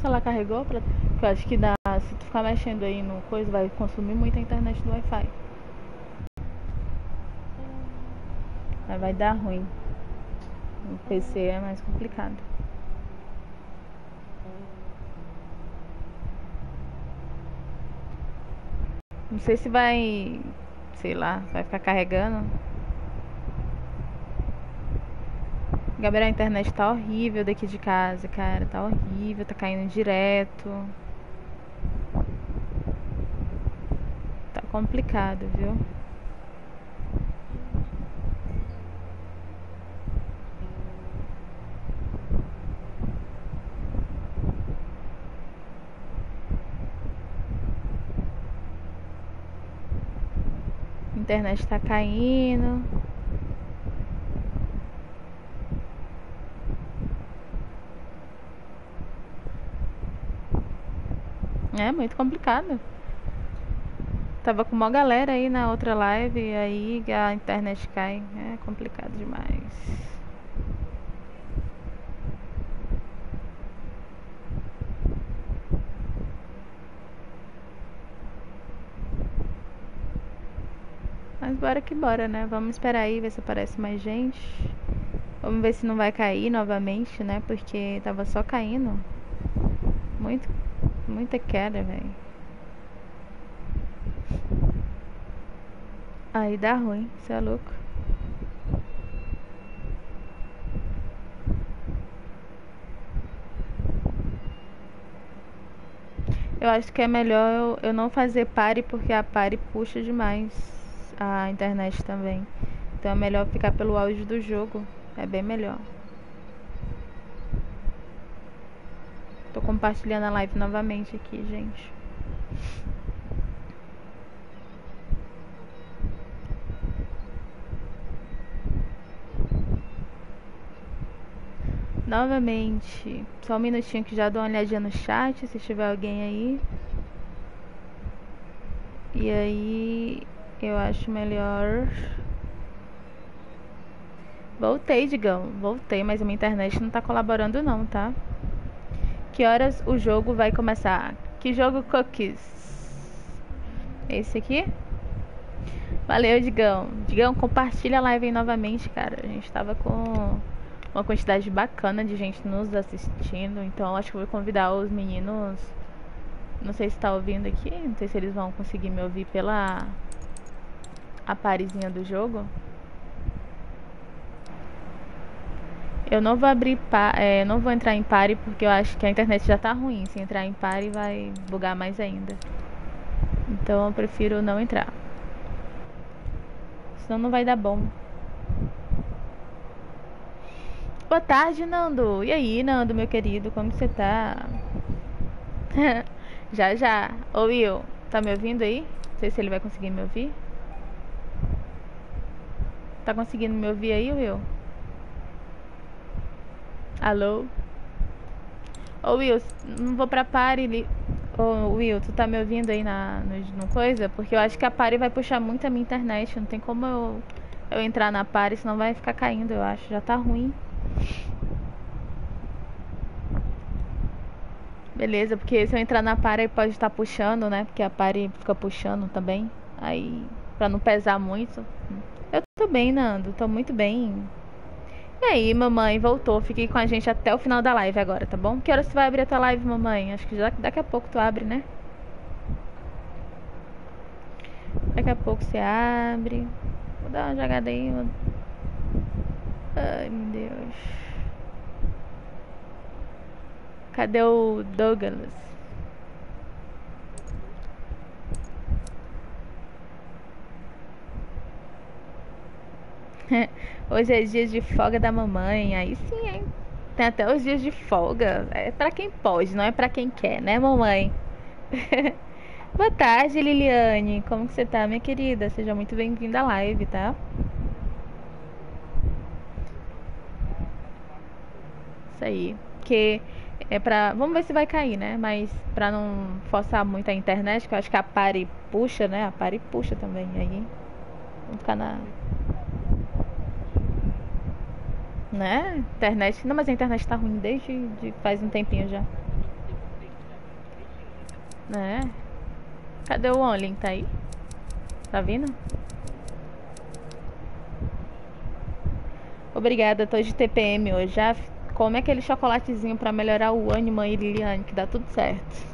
celular carregou? Porque eu acho que dá, se tu ficar mexendo aí no coisa, vai consumir muita internet do Wi-Fi. Aí vai dar ruim. No PC é mais complicado. Não sei se vai, sei lá, vai ficar carregando. Gabriel, a internet tá horrível daqui de casa, cara. Tá horrível, tá caindo direto. Tá complicado, viu? A internet tá caindo. É muito complicado. Tava com uma galera aí na outra live e aí a internet cai. É complicado demais. Mas bora que bora, né? Vamos esperar aí, ver se aparece mais gente. Vamos ver se não vai cair novamente, né? Porque tava só caindo. Muita queda, velho. Aí dá ruim, cê é louco. Eu acho que é melhor eu não fazer pare, porque a pare puxa demais a internet também. Então é melhor ficar pelo áudio do jogo. É bem melhor. Tô compartilhando a live novamente aqui, gente. Novamente, só um minutinho que já dou uma olhadinha no chat, se tiver alguém aí. E aí, eu acho melhor. Voltei, Digão. Voltei, mas a minha internet não tá colaborando não, tá? Que horas o jogo vai começar? Que jogo, Cookies? Esse aqui? Valeu, Digão. Digão, compartilha a live aí novamente, cara. A gente tava com uma quantidade bacana de gente nos assistindo. Então acho que eu vou convidar os meninos. Não sei se tá ouvindo aqui. Não sei se eles vão conseguir me ouvir pela a parezinha do jogo. Eu não vou abrir não vou entrar em pare porque eu acho que a internet já tá ruim. Se entrar em pare vai bugar mais ainda. Então eu prefiro não entrar. Senão não vai dar bom. Boa tarde, Nando. E aí, Nando, meu querido, como você tá? Já, já. Ô, Will, tá me ouvindo aí? Não sei se ele vai conseguir me ouvir. Tá conseguindo me ouvir aí, Will? Alô? Ô, Will, não vou pra pare. Ô, Will, tu tá me ouvindo aí no coisa? Porque eu acho que a pare vai puxar muito a minha internet. Não tem como eu entrar na pare, senão vai ficar caindo, eu acho. Já tá ruim. Beleza, porque se eu entrar na pare pode estar puxando, né? Porque a pare fica puxando também. Aí, pra não pesar muito. Eu tô bem, Nando. Tô muito bem. E aí, mamãe voltou. Fiquei com a gente até o final da live agora, tá bom? Que horas tu vai abrir a tua live, mamãe? Acho que daqui a pouco tu abre, né? Daqui a pouco você abre. Vou dar uma jogada aí. Ai, meu Deus. Cadê o Douglas? Hoje é dia de folga da mamãe. Aí sim, hein? Tem até os dias de folga. É pra quem pode, não é pra quem quer, né, mamãe? Boa tarde, Liliane. Como que você tá, minha querida? Seja muito bem-vinda à live, tá? Isso aí. Porque é pra. Vamos ver se vai cair, né? Mas pra não forçar muito a internet, que eu acho que a pare puxa, né? A pare puxa também. Aí. Vamos ficar na. Né? Internet. Não, mas a internet tá ruim desde faz um tempinho já. Né? Cadê o Only? Tá aí? Tá vindo? Obrigada, tô de TPM hoje. Já come aquele chocolatezinho pra melhorar o ânimo aí, Liliane, que dá tudo certo.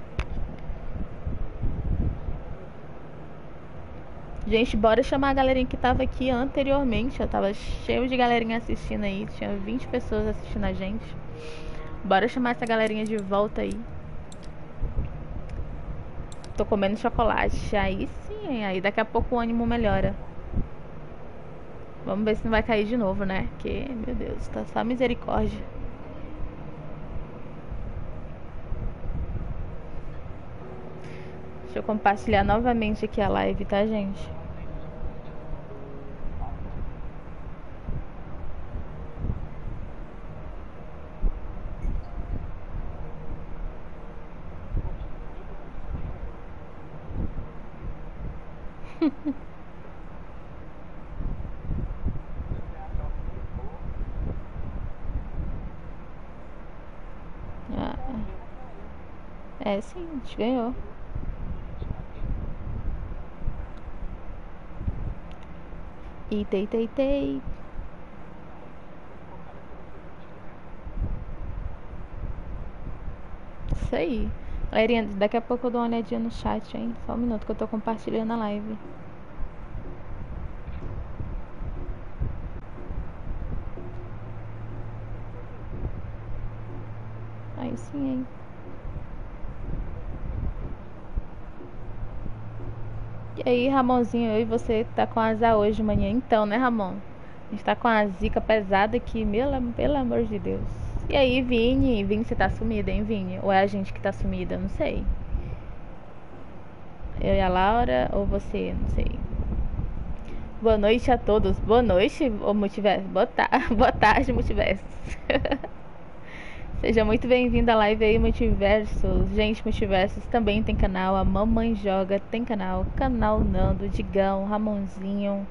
Gente, bora chamar a galerinha que tava aqui anteriormente. Eu tava cheio de galerinha assistindo aí. Tinha 20 pessoas assistindo a gente. Bora chamar essa galerinha de volta aí. Tô comendo chocolate. Aí sim, aí daqui a pouco o ânimo melhora. Vamos ver se não vai cair de novo, né? Porque, meu Deus, tá só misericórdia. Deixa eu compartilhar novamente aqui a live, tá, gente? Ah, é sim, a gente ganhou. Itei, tei, tei. Isso aí. Galerinha, daqui a pouco eu dou uma olhadinha no chat, hein? Só um minuto que eu tô compartilhando a live. Aí sim, hein? E aí, Ramonzinho, eu e você tá com azar hoje de manhã, então, né, Ramon? A gente tá com a zica pesada aqui, pelo amor de Deus. E aí, Vini? Vini, você tá sumida, hein, Vini? Ou é a gente que tá sumida? Não sei. Eu e a Laura, ou você? Não sei. Boa noite a todos. Boa noite, o Multiverso. Boa tarde, Multiverso. Seja muito bem-vindo à live aí, Multiversos. Gente, Multiversos também tem canal. A Mamãe Joga tem canal. Canal Nando, Digão, Ramonzinho.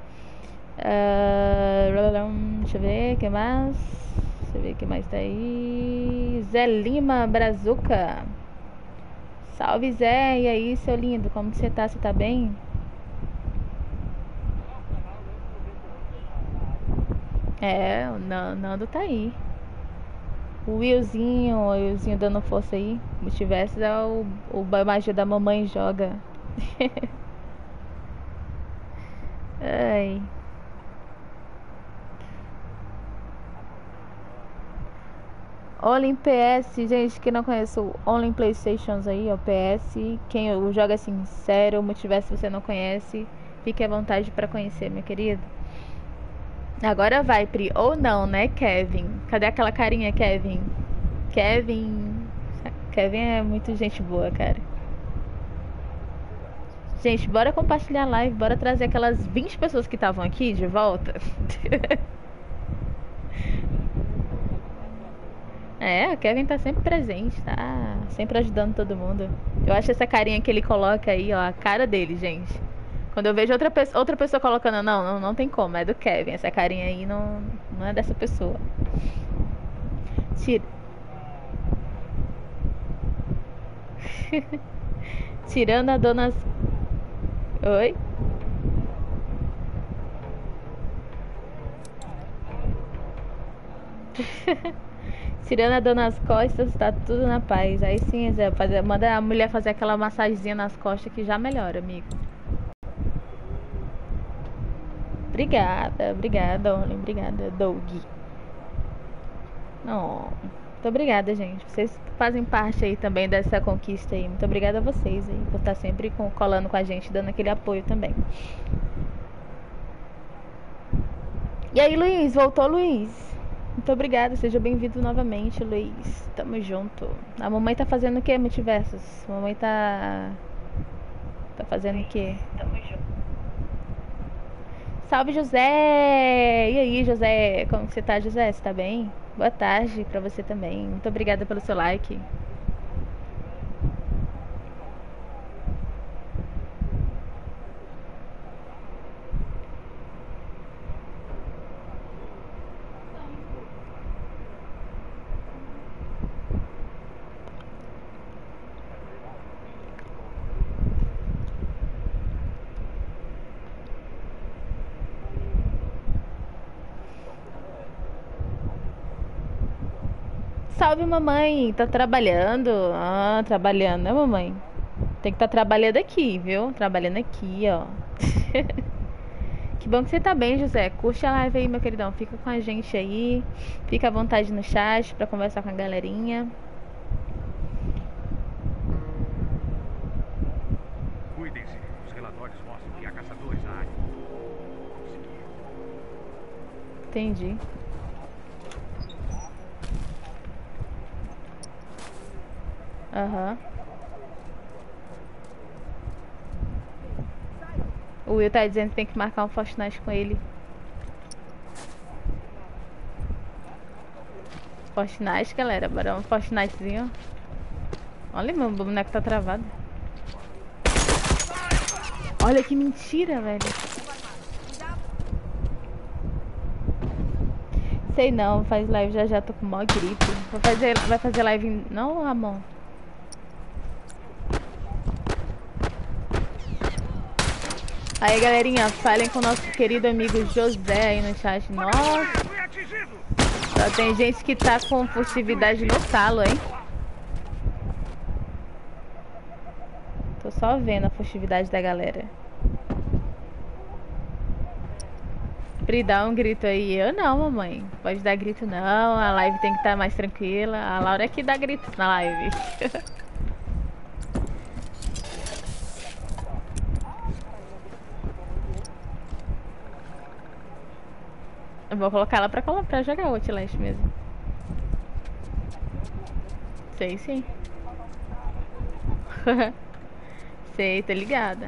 Deixa eu ver, o que mais? Deixa eu ver o que mais tá aí. Zé Lima, Brazuca. Salve, Zé. E aí, seu lindo, como que você tá? Você tá bem? É, o Nando tá aí. O Willzinho dando força aí. Multiversos é o magia da mamãe joga. Ai. Only PS, gente que não conhece o Only Playstations aí, o PS. Quem joga assim, sério, o Multiverso você não conhece, fique à vontade pra conhecer, meu querido. Agora vai, Pri. Ou não, né, Kevin? Cadê aquela carinha, Kevin? Kevin. Kevin é muito gente boa, cara. Gente, bora compartilhar a live, bora trazer aquelas 20 pessoas que estavam aqui de volta. É, o Kevin tá sempre presente, tá sempre ajudando todo mundo. Eu acho essa carinha que ele coloca aí, ó, a cara dele, gente. Quando eu vejo outra pessoa colocando, não tem como, é do Kevin. Essa carinha aí não é dessa pessoa. Tira... Tirando a dona. Oi? Tirando a dor nas costas, tá tudo na paz. Aí sim, Zé, manda a mulher fazer aquela massagenzinha nas costas que já melhora, amigo. Obrigada, Orlin, obrigada, Doug. Não, muito obrigada, gente. Vocês fazem parte aí também dessa conquista aí. Muito obrigada a vocês aí por estar sempre colando com a gente, dando aquele apoio também. E aí, Luiz, voltou, Luiz? Muito obrigada, seja bem-vindo novamente, Luiz. Tamo junto. A mamãe tá fazendo o que, Multiversos? A mamãe tá fazendo o que? Tamo junto. Salve, José! E aí, José? Como você tá, José? Você tá bem? Boa tarde pra você também. Muito obrigada pelo seu like. salve, mamãe. Tá trabalhando? Ah, trabalhando, né, mamãe? Tem que estar trabalhando aqui, viu? Trabalhando aqui, ó. Que bom que você tá bem, José. Curte a live aí, meu queridão. Fica com a gente aí. Fica à vontade no chat pra conversar com a galerinha. Cuidem-se. Os relatórios mostram que há caçadores na área. Entendi. Aham. O Will tá dizendo que tem que marcar um Fortnite com ele. Fortnite, galera. Bora um Fortnitezinho. Olha, meu boneco tá travado. Olha que mentira, velho. Sei não, faz live já já, tô com mó gripe. Vai fazer live não, Ramon? Aí, galerinha, falem com o nosso querido amigo José aí no chat. Nossa, só tem gente que tá com furtividade no talo, hein? Tô só vendo a furtividade da galera. Pri, dá um grito aí. Eu não, mamãe. Pode dar grito não, a live tem que estar mais tranquila. A Laura é que dá gritos na live. Eu vou colocar ela pra jogar o Outlast mesmo. Sei sim. Sei, tô ligada.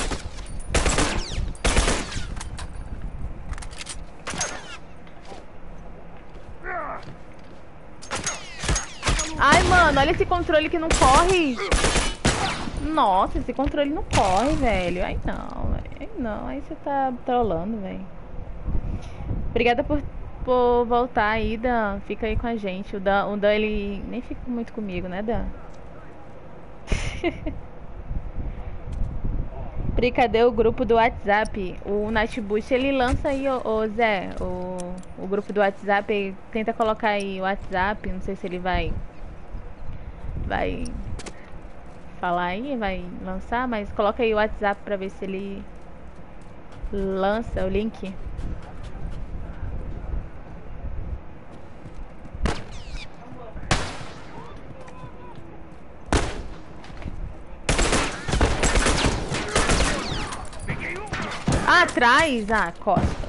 Ai, mano, olha esse controle que não corre. Nossa, esse controle não corre, velho. Ai, não, velho. Ai, não. Aí você tá trolando, velho. Obrigada por voltar aí, Dan. Fica aí com a gente. O Dan, ele nem fica muito comigo, né, Dan? Pri, cadê o grupo do WhatsApp? O Nightboost, ele lança aí, ô Zé, o grupo do WhatsApp. Tenta colocar aí o WhatsApp. Não sei se ele vai falar aí, vai lançar, mas coloca aí o WhatsApp pra ver se ele lança o link. Atrás? Ah, costa.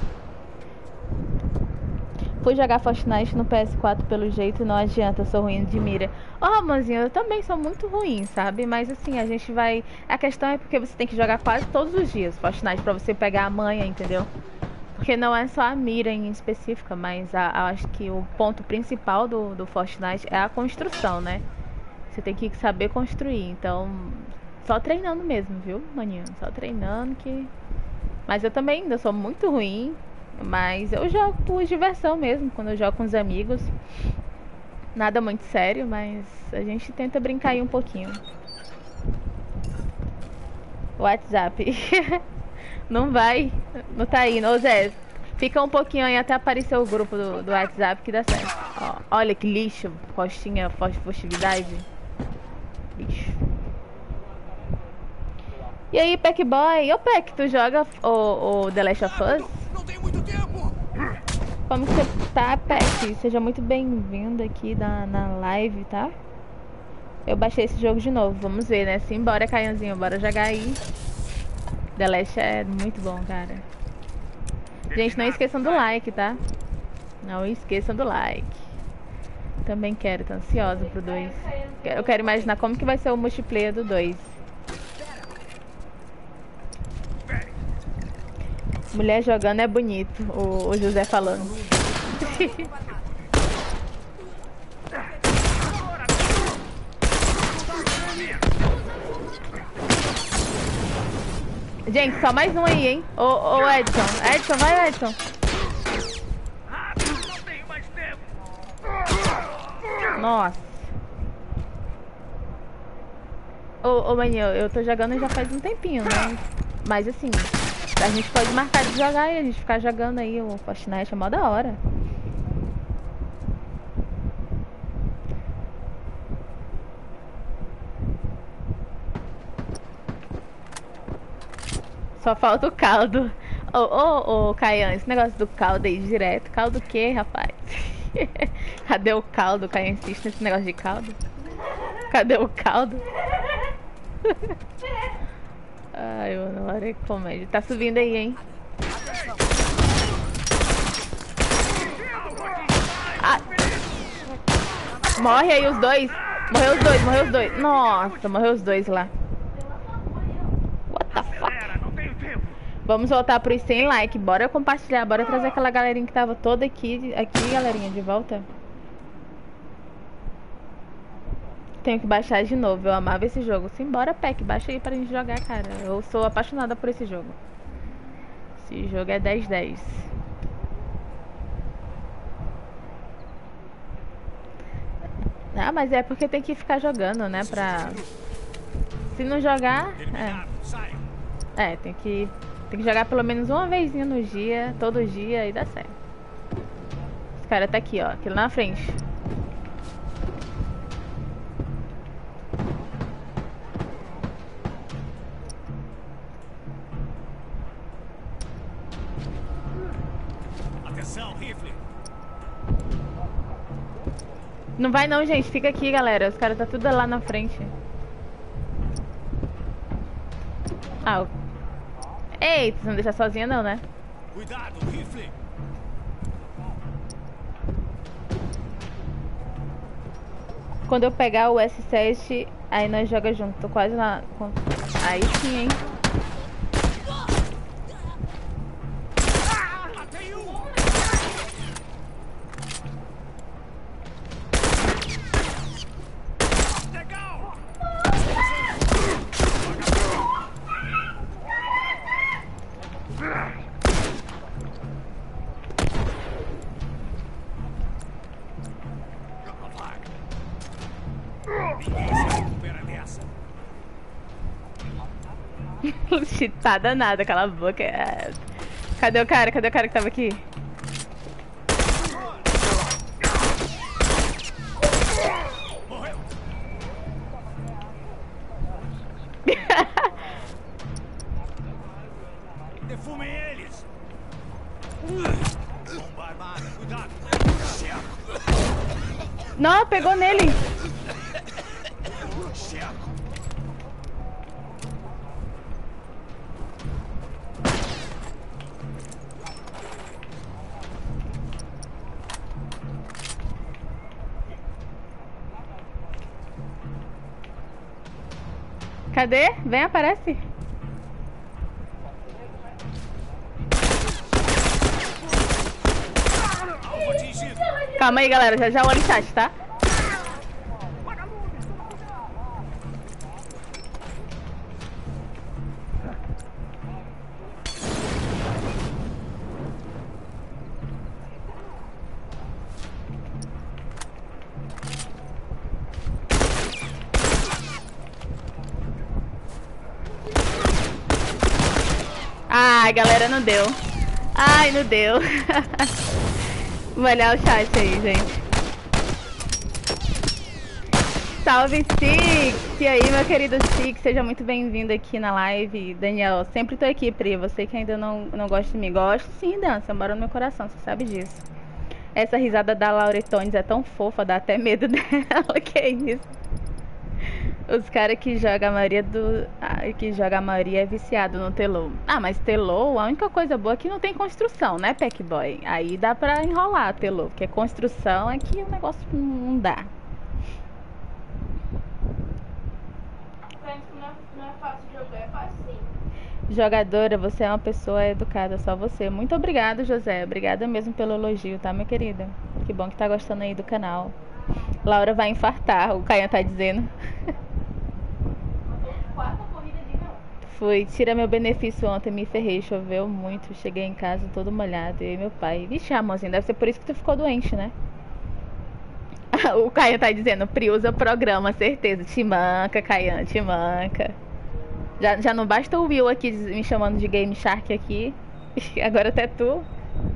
Fui jogar Fortnite no PS4 pelo jeito, não adianta, sou ruim de mira. Ô, Ramonzinho, eu também sou muito ruim, sabe? Mas assim, a gente vai... A questão é porque você tem que jogar quase todos os dias Fortnite pra você pegar a manha, entendeu? Porque não é só a mira em específica, mas acho que o ponto principal do Fortnite é a construção, né? Você tem que saber construir, então... Só treinando mesmo, viu, maninho? Só treinando que... Mas eu também ainda sou muito ruim... Mas eu jogo por diversão mesmo, quando eu jogo com os amigos. Nada muito sério, mas a gente tenta brincar aí um pouquinho. WhatsApp. Não vai. Não tá indo. Ô Zé, fica um pouquinho aí até aparecer o grupo do WhatsApp que dá certo. Ó, olha que lixo, costinha, festividade. Lixo. E aí, Packboy? Ô Pack, tu joga o The Last of Us? Não tem muito tempo. Como que você tá, Pack? Seja muito bem-vindo aqui na live, tá? Eu baixei esse jogo de novo, vamos ver, né? Simbora, Caianzinho, bora jogar aí. The Last é muito bom, cara. Gente, não esqueçam do like, tá? Não esqueçam do like. Também quero, tô ansiosa pro 2. Eu quero imaginar como que vai ser o multiplayer do 2. Mulher jogando é bonito, o José falando. Gente, só mais um aí, hein? Ô Edson. Edson, vai, Edson. Não tenho mais tempo. Nossa. Ô maninho, eu tô jogando já faz um tempinho, né? Mas assim, a gente pode marcar de jogar e a gente ficar jogando aí o Fortnite, é mó da hora. Só falta o caldo. Ô, Caian, esse negócio do caldo aí direto. Caldo o quê, rapaz? Cadê o caldo? O Caian insiste nesse negócio de caldo. Cadê o caldo? Ai, mano, olha que comédia. Tá subindo aí, hein? Ah. Morre aí os dois. Morreu os dois, morreu os dois. Nossa, morreu os dois lá. What the fuck? Vamos voltar pros 100 likes. Bora compartilhar, bora trazer aquela galerinha que tava toda aqui, galerinha, de volta. Tenho que baixar de novo, eu amava esse jogo. Simbora, Peck, baixa aí pra gente jogar, cara. Eu sou apaixonada por esse jogo. Esse jogo é 10/10. Ah, mas é porque tem que ficar jogando, né, pra... Se não jogar... tem que jogar pelo menos uma vezinha no dia, todo dia, e dá certo. Esse cara tá aqui, ó, aqui lá na frente. Atenção, rifle. Não vai não, gente, fica aqui, galera. Os caras tá tudo lá na frente. Ah, eita, você não deixa sozinha não, né? Cuidado, rifle. Quando eu pegar o S7, aí nós joga junto. Tô quase lá. Aí sim, hein? Chitada nada, cala a boca. Cadê o cara? Cadê o cara que tava aqui? Morreu. Defumem eles. Bomba armada, cuidado. Não, pegou nele. Cadê? Vem, aparece. Calma aí, galera. Já já olha o chat, tá? Ai, galera, não deu. Ai, não deu. Vou olhar o chat aí, gente. Salve, Six! E aí, meu querido Six, seja muito bem-vindo aqui na live. Daniel, sempre tô aqui, Pri. Você que ainda não gosta de mim. Gosto sim, dança, mora no meu coração, você sabe disso. Essa risada da Lauretones é tão fofa, dá até medo dela. Que isso? Os caras que jogam a maioria é viciado no Telô. Ah, mas Telô, a única coisa boa é que não tem construção, né, Pack Boy? Aí dá pra enrolar Telô, porque construção é que o negócio não dá. Não é fácil jogar, é fácil sim. Jogadora, você é uma pessoa educada, só você. Muito obrigado, José. Obrigada mesmo pelo elogio, tá, minha querida? Que bom que tá gostando aí do canal. Laura vai infartar, o Caian tá dizendo. Fui, tira meu benefício ontem, me ferrei, choveu muito, cheguei em casa todo molhado, eu e meu pai. Vixe, amorzinho, deve ser por isso que tu ficou doente, né? O Caian tá dizendo, Pri usa o programa, certeza. Te manca, Caian, te manca. Já não basta o Will aqui me chamando de Game Shark aqui. Agora até tu.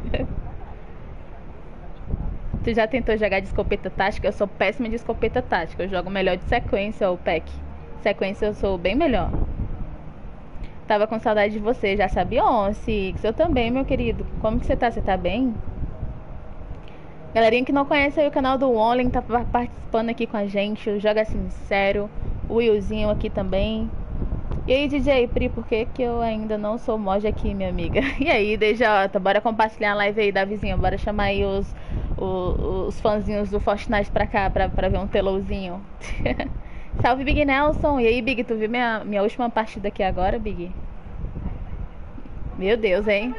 Tu já tentou jogar de escopeta tática? Eu sou péssima de escopeta tática. Eu jogo melhor de sequência ou pack. Sequência eu sou bem melhor. Tava com saudade de você, já sabia, Six. Eu também, meu querido. Como que você tá? Você tá bem? Galerinha que não conhece aí o canal do Only, tá participando aqui com a gente. O Joga Sincero. O Willzinho aqui também. E aí, DJ Pri, por que que eu ainda não sou mod aqui, minha amiga? E aí, DJ, bora compartilhar a live aí da vizinha. Bora chamar aí os fãzinhos do Fortnite pra cá, pra ver um telãozinho. Salve, Big Nelson. E aí, Big, tu viu minha última partida aqui agora, Big? Meu Deus, hein?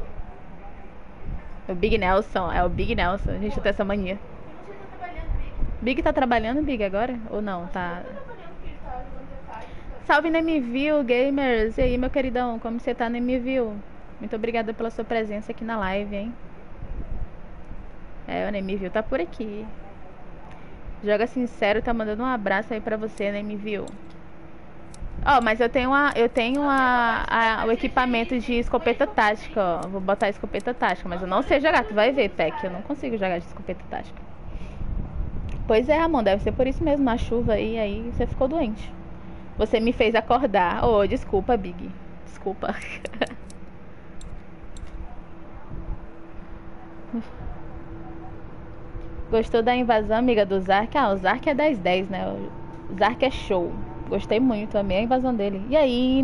O Big Nelson, é o Big Nelson. A gente tem essa mania. Big tá trabalhando, Big, agora? Ou não? Tá... Salve Nemiville, gamers! E aí, meu queridão, como você tá, Nemiville? Muito obrigada pela sua presença aqui na live, hein? É, o Nemiville tá por aqui. Joga Sincero, tá mandando um abraço aí pra você, Nemiville. Ó, mas eu tenho o equipamento de escopeta tática, ó. Vou botar escopeta tática, mas eu não sei jogar, tu vai ver, Peck. Eu não consigo jogar de escopeta tática. Pois é, Ramon, deve ser por isso mesmo, na chuva aí você ficou doente. Você me fez acordar. Oh, desculpa, Big. Desculpa. Gostou da invasão, amiga, do Zark? Ah, o Zark é 10/10, né? O Zark é show. Gostei muito, amei a invasão dele. E aí,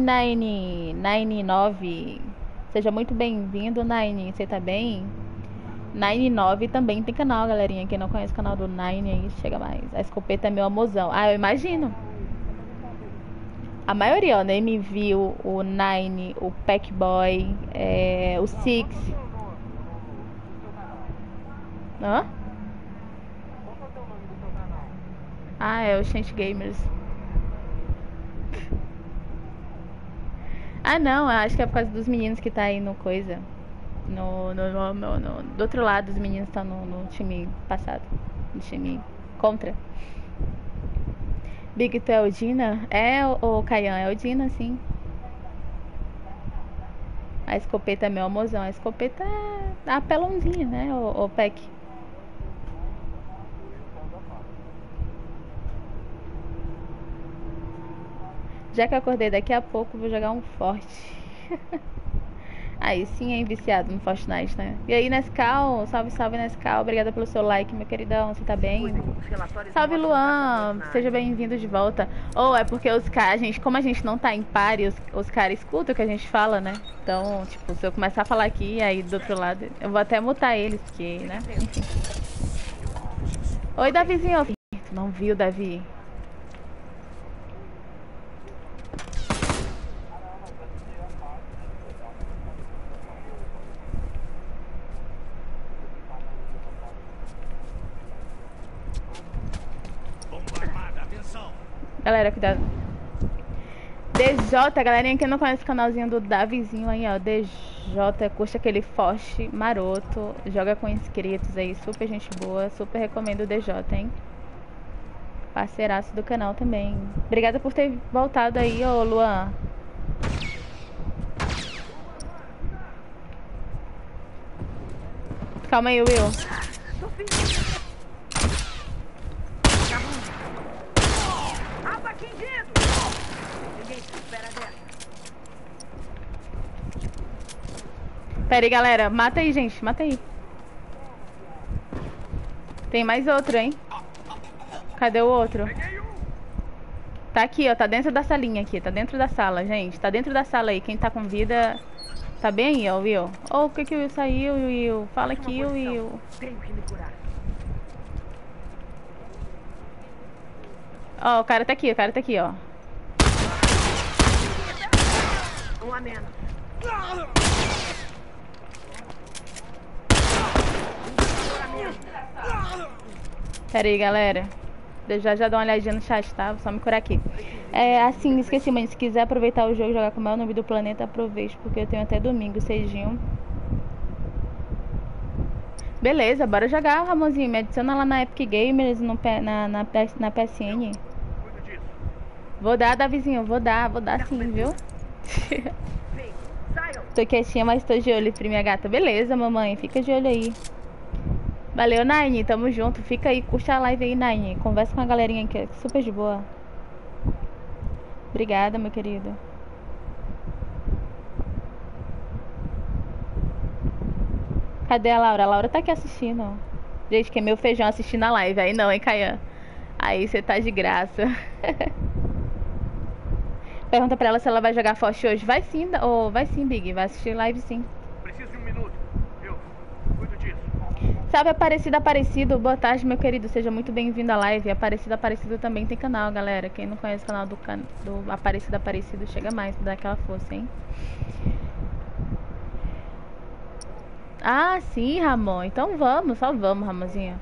99? Seja muito bem-vindo, Nine. Você tá bem? 99 também tem canal, galerinha. Quem não conhece o canal do Nine aí, chega mais. A escopeta é meu amorzão. Ah, eu imagino. A maioria, ó, né? MV, o Nine, o Packboy, o Six. Hã? Ah, é o Chant Gamers. Ah, não, eu acho que é por causa dos meninos que tá aí no coisa. Do outro lado, os meninos estão no time passado. No time contra. Big, tu é o Dina? É, o Caian, é o Dina, sim. A escopeta é meu amorzão. A escopeta é apelãozinha, né, o Peck? Já que eu acordei daqui a pouco, vou jogar um forte. Aí sim, é viciado no Fortnite, né? E aí, Nescau, salve Nescau, obrigada pelo seu like, meu queridão, você tá bem? Salve, Luan, seja bem-vindo de volta. Ou é porque os caras, como a gente não tá em pare, os caras escutam o que a gente fala, né? Então, tipo, se eu começar a falar aqui, aí do outro lado, eu vou até mutar eles, porque, né? Enfim. Oi, Davizinho. Tu não viu, Davi? Galera, cuidado. DJ, galerinha que não conhece o canalzinho do Davizinho aí, ó. DJ, curte aquele forte maroto. Joga com inscritos aí, super gente boa. Super recomendo o DJ, hein? Parceiraço do canal também. Obrigada por ter voltado aí, ô Luan. Calma aí, Will. Pera aí, galera. Mata aí, gente. Mata aí. Tem mais outro, hein? Cadê o outro? Tá aqui, ó. Tá dentro da salinha aqui. Tá dentro da sala, gente. Tá dentro da sala aí. Quem tá com vida... Tá bem aí, ó, Will. Oh, por que o Will saiu, Will? Fala aqui, Will. Tenho que me curar. Ó, o cara tá aqui, ó. Um a menos. Pera aí, galera. Eu já dou uma olhadinha no chat, tá? Vou só me curar aqui. Assim, esqueci, mas se quiser aproveitar o jogo e jogar com o maior nome do planeta, aproveite, porque eu tenho até domingo, cedinho. Beleza, bora jogar, Ramonzinho. Me adiciona lá na Epic Gamers, na PSN. Vou dar, Davizinho, vou dar sim, viu? Tô quietinha, mas tô de olho, minha gata. Beleza, mamãe, fica de olho aí. Valeu, Nine, tamo junto. Fica aí, curte a live aí, Nine. Conversa com a galerinha aqui, super de boa. Obrigada, meu querido. Cadê a Laura? A Laura tá aqui assistindo. Gente, que é meu feijão assistindo a live. Aí não, hein, Caian? Aí você tá de graça. Pergunta pra ela se ela vai jogar Forte hoje. Vai sim, vai sim, Big. Vai assistir live sim. Preciso de um minuto. Eu cuido disso. Salve Aparecido. Boa tarde, meu querido. Seja muito bem-vindo à live. Aparecido também tem canal, galera. Quem não conhece o canal do Aparecido, chega mais pra dar aquela força, hein? Ah, sim, Ramon. Então vamos, só vamos, Ramonzinho.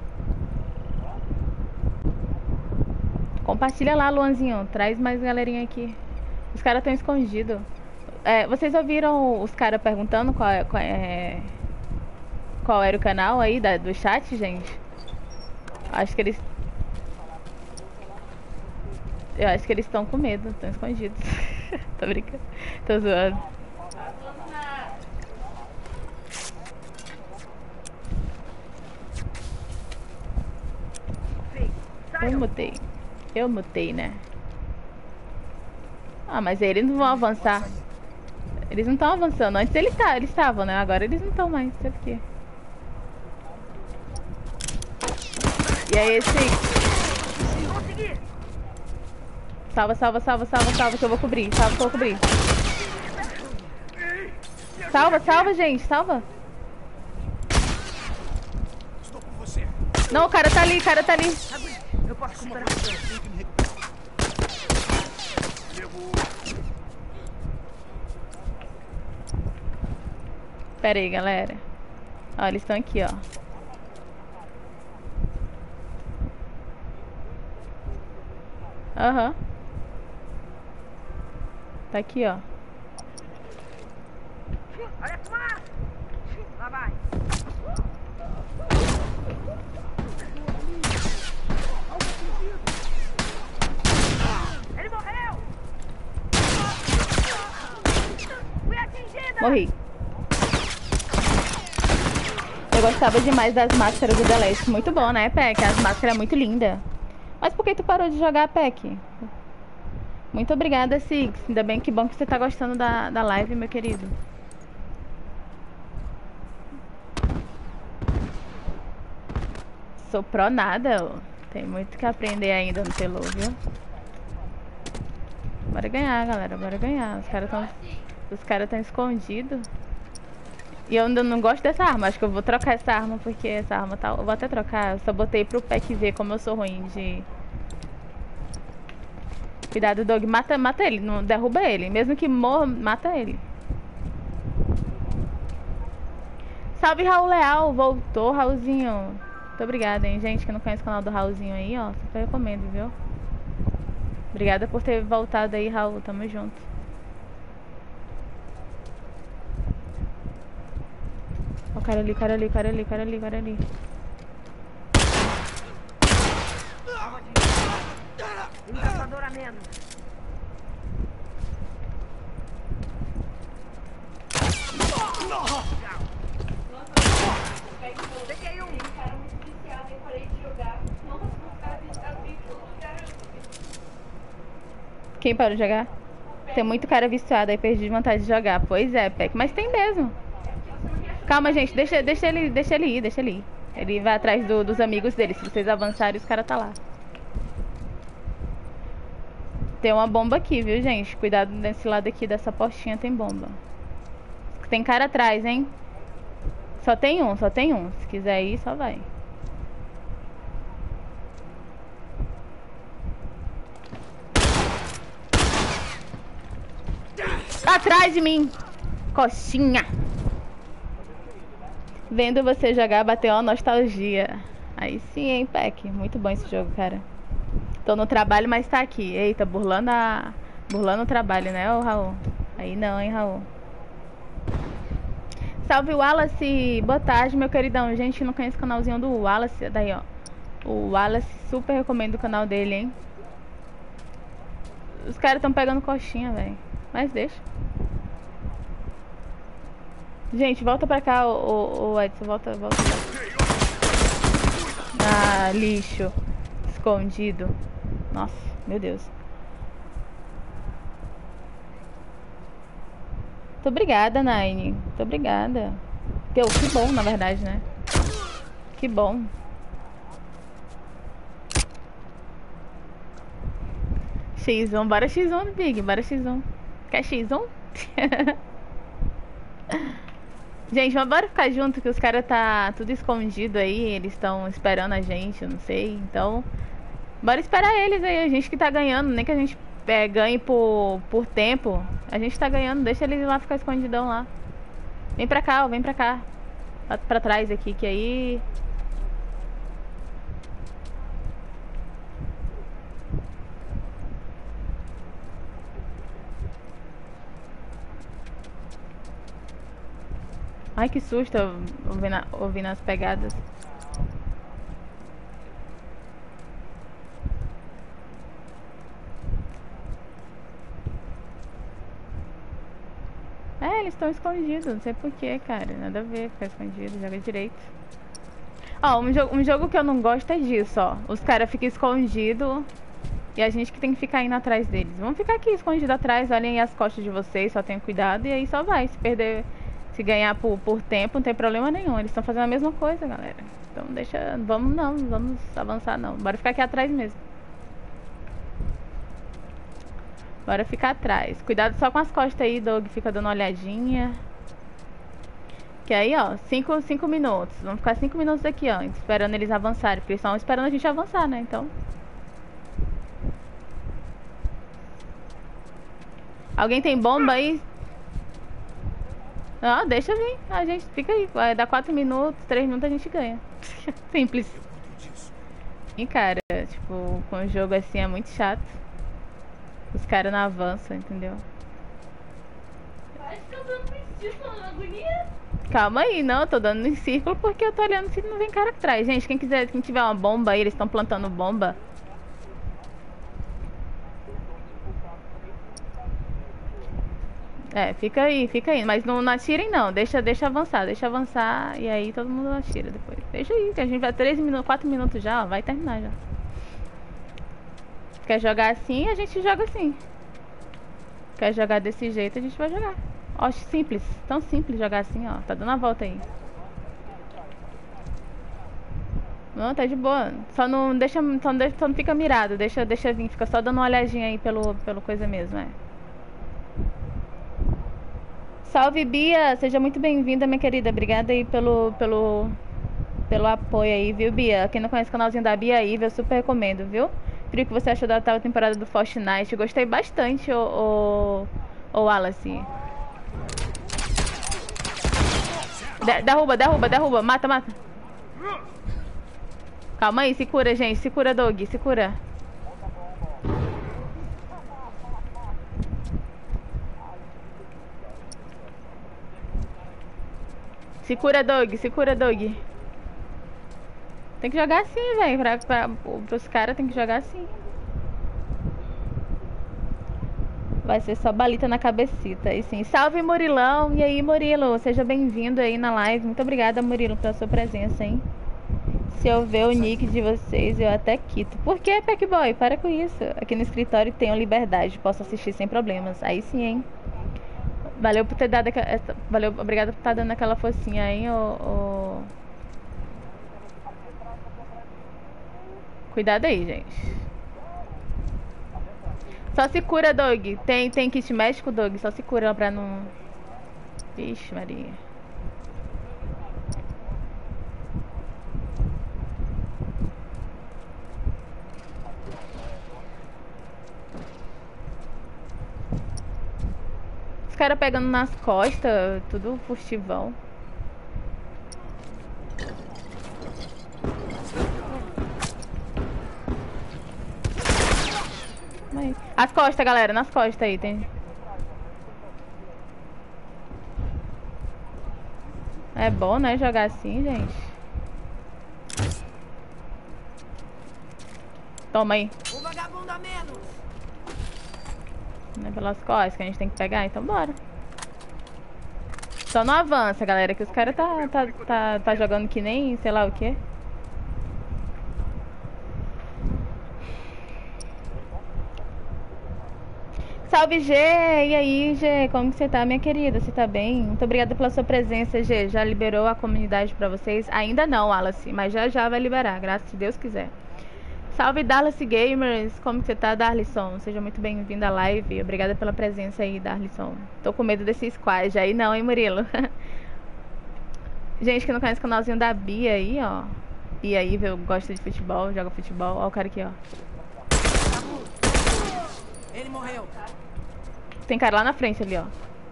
Compartilha lá, Luanzinho. Traz mais galerinha aqui. Os caras estão escondidos. Vocês ouviram os caras perguntando qual era o canal aí do chat, gente? Eu acho que eles estão com medo, estão escondidos. Tô brincando. Tô zoando. Eu mutei, né? Ah, mas aí eles não vão avançar. Eles não estão avançando. Antes eles estavam, né? Agora eles não estão mais. Não sei por quê. E aí, esse... Salva, que eu vou cobrir. Salva, que eu vou cobrir. Salva, gente. Salva. Estou com você. Não, o cara tá ali. Eu posso recuperar. Pera aí, galera. Ó, eles estão aqui, ó. Aham. Tá aqui, ó. Olha a fumaça! Lá vai. Ele morreu! Fui atingida! Morri. Eu gostava demais das máscaras do The Last. Muito bom, né, Peck? As máscaras é muito linda. Mas por que tu parou de jogar, Peck? Muito obrigada, Six. Ainda bem, que bom que você tá gostando da live, meu querido. Sou pró nada, ó. Tem muito que aprender ainda no Telo, viu? Bora ganhar, galera. Bora ganhar. Os caras tão escondidos. E eu ainda não gosto dessa arma. Acho que eu vou trocar essa arma, porque essa arma tá... Eu vou até trocar. Eu só botei pro Peck ver como eu sou ruim de... Cuidado, Doug. Mata ele. Não derruba ele. Mesmo que morra, mata ele. Salve, Raul Leal. Voltou, Raulzinho. Muito obrigada, hein, gente, que não conhece o canal do Raulzinho aí, ó. Super recomendo, viu? Obrigada por ter voltado aí, Raul. Tamo junto. Ó, o cara ali. Um caçador a menos. Peguei um. Cara, muito viciado, eu parei de jogar. Nossa, os caras viciados em tudo, cara. Quem parou de jogar? Tem muito cara viciado aí, perdi vontade de jogar. Pois é, Peck. Mas tem mesmo. Calma, gente. Deixa ele ir. Ele vai atrás dos amigos dele. Se vocês avançarem, os caras tá lá. Tem uma bomba aqui, viu, gente? Cuidado nesse lado aqui dessa portinha, tem bomba. Tem cara atrás, hein? Só tem um. Se quiser ir, só vai. Atrás de mim! Coxinha! Vendo você jogar, bateu uma nostalgia. Aí sim, hein, Peck? Muito bom esse jogo, cara. Tô no trabalho, mas tá aqui. Eita, burlando o trabalho, né, ô Raul? Aí não, hein, Raul? Salve, Wallace! Boa tarde, meu queridão. Gente que não conhece o canalzinho do Wallace. Daí, ó. O Wallace, super recomendo o canal dele, hein? Os caras tão pegando coxinha, velho. Mas deixa. Gente, volta pra cá, o Edson. Volta. Ah, lixo. Escondido. Nossa, meu Deus. Muito obrigada, Nine. Muito obrigada. Que bom, na verdade, né? Que bom. X1, bora X1, Big, bora X1. Quer X1? Gente, mas bora ficar junto que os caras tá tudo escondido aí, eles estão esperando a gente, eu não sei, então... Bora esperar eles aí, a gente que tá ganhando, nem que a gente ganhe por tempo, a gente tá ganhando, deixa eles lá ficar escondidão lá. Vem pra cá, ó, vem pra cá. Pra trás aqui, que aí... Ai, que susto, ouvindo as pegadas. É, eles estão escondidos, não sei porquê, cara. Nada a ver ficar escondido, joga direito. Ó, um jogo que eu não gosto é disso, ó. Os caras ficam escondidos e a gente que tem que ficar indo atrás deles. Vamos ficar aqui escondido atrás, olhem aí as costas de vocês, só tenham cuidado e aí só vai. Se perder, se ganhar por tempo, não tem problema nenhum. Eles estão fazendo a mesma coisa, galera. Então deixa, vamos avançar não. Bora ficar aqui atrás mesmo. Bora ficar atrás. Cuidado só com as costas aí, Doug. Fica dando uma olhadinha. Que aí, ó, 5 minutos. Vamos ficar 5 minutos aqui, ó, esperando eles avançarem. Porque eles estão esperando a gente avançar, né? Então... Alguém tem bomba aí? Ó, deixa vir. A gente fica aí. Vai dar 4 minutos, 3 minutos a gente ganha. Simples. E, cara, tipo, com o jogo assim é muito chato. Os caras não avançam, entendeu? Vai ficar dando em círculo na agonia? Calma aí, não, eu tô dando em círculo porque eu tô olhando se não vem cara atrás. Gente, quem tiver uma bomba aí, eles estão plantando bomba. É, fica aí, mas não atirem não, deixa avançar e aí todo mundo atira depois. Deixa aí, que a gente vai 3 minutos, 4 minutos já, ó, vai terminar já. Quer jogar assim, a gente joga assim. Quer jogar desse jeito, a gente vai jogar. Ó, simples, tão simples jogar assim, ó, tá dando a volta aí. Não, tá de boa, só não fica mirado, deixa vir, fica só dando uma olhadinha aí pelo coisa mesmo, é. Salve, Bia! Seja muito bem-vinda, minha querida. Obrigada aí pelo apoio aí, viu, Bia? Quem não conhece o canalzinho da Bia aí, eu super recomendo, viu? Queria que você achou da tal temporada do Fortnite. Gostei bastante, o Wallace. Derruba. Mata. Calma aí, se cura, gente. Se cura, Doug. Se cura. Se cura, Doug. Tem que jogar assim, velho. Pros caras tem que jogar assim. Vai ser só balita na cabecita. E sim, salve, Murilão. E aí, Murilo, seja bem-vindo aí na live. Muito obrigada, Murilo, pela sua presença, hein. Se eu ver o nick de vocês, eu até quito. Por que, Packboy? Para com isso. Aqui no escritório tenho liberdade. Posso assistir sem problemas. Aí sim, hein. Valeu por ter dado obrigada por estar dando aquela focinha, hein, Cuidado aí, gente. Só se cura, Doug. Tem kit médico, Doug? Só se cura pra não... Vixe, Maria. Os caras pegando nas costas, tudo furtivão. As costas, galera, nas costas aí, tem. É bom, né, jogar assim, gente. Toma aí. Um vagabundo a menos. Não é pelas costas que a gente tem que pegar, então bora. Só não avança, galera, que os caras tá jogando que nem sei lá o que. Salve, G! E aí, G? Como que você tá, minha querida? Você tá bem? Muito obrigada pela sua presença, G. Já liberou a comunidade pra vocês? Ainda não, Wallace, mas já já vai liberar, graças a Deus quiser. Salve, Darlice Gamers! Como que você tá, Darlisson? Seja muito bem-vindo à live. Obrigada pela presença aí, Darlisson. Tô com medo desse squad aí não, hein, Murilo? Gente que não conhece o canalzinho da Bia aí, ó. E aí, viu, gosta de futebol, joga futebol. Ó o cara aqui, ó. Ele morreu. Tem cara lá na frente ali, ó.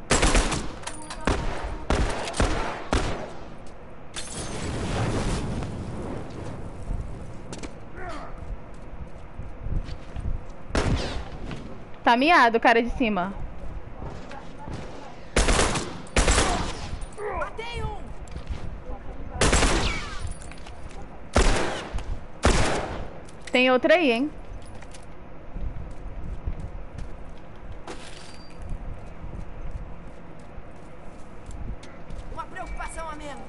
Tá miado o cara de cima. Matei um. Tem outra aí, hein? Uma preocupação a menos.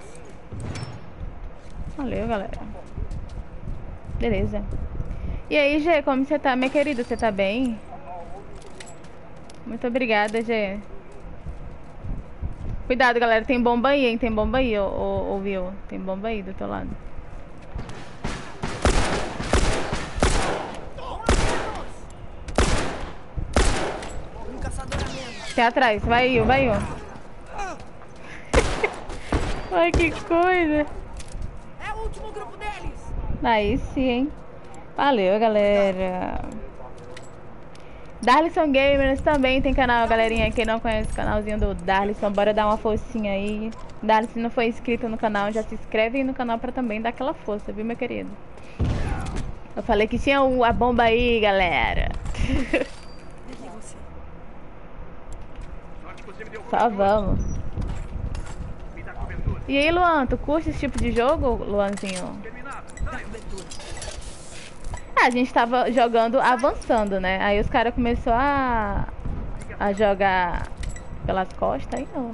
Valeu, galera. Beleza. E aí, G, como você tá, minha querida? Você tá bem? Muito obrigada, G. Cuidado, galera. Tem bomba aí, hein? Tem bomba aí, ouviu? Tem bomba aí do teu lado. Um caçador a menos. Tem atrás. Vai aí, vai aí. Ai, que coisa. É o último grupo deles. Aí sim, hein? Valeu, galera. Darlisson Gamers também tem canal, galerinha. Quem não conhece o canalzinho do Darlisson, bora dar uma forcinha aí. Darlisson, se não for inscrito no canal, já se inscreve aí no canal pra também dar aquela força, viu, meu querido? Eu falei que tinha a bomba aí, galera. Peguei você. Sorte que você me deu Só vamos. Me dá cobertura. E aí, Luan, tu curte esse tipo de jogo, Luanzinho? Terminado. Dá Sai. cobertura. Ah, a gente tava jogando avançando, né? Aí os caras começaram a jogar pelas costas, aí não, né?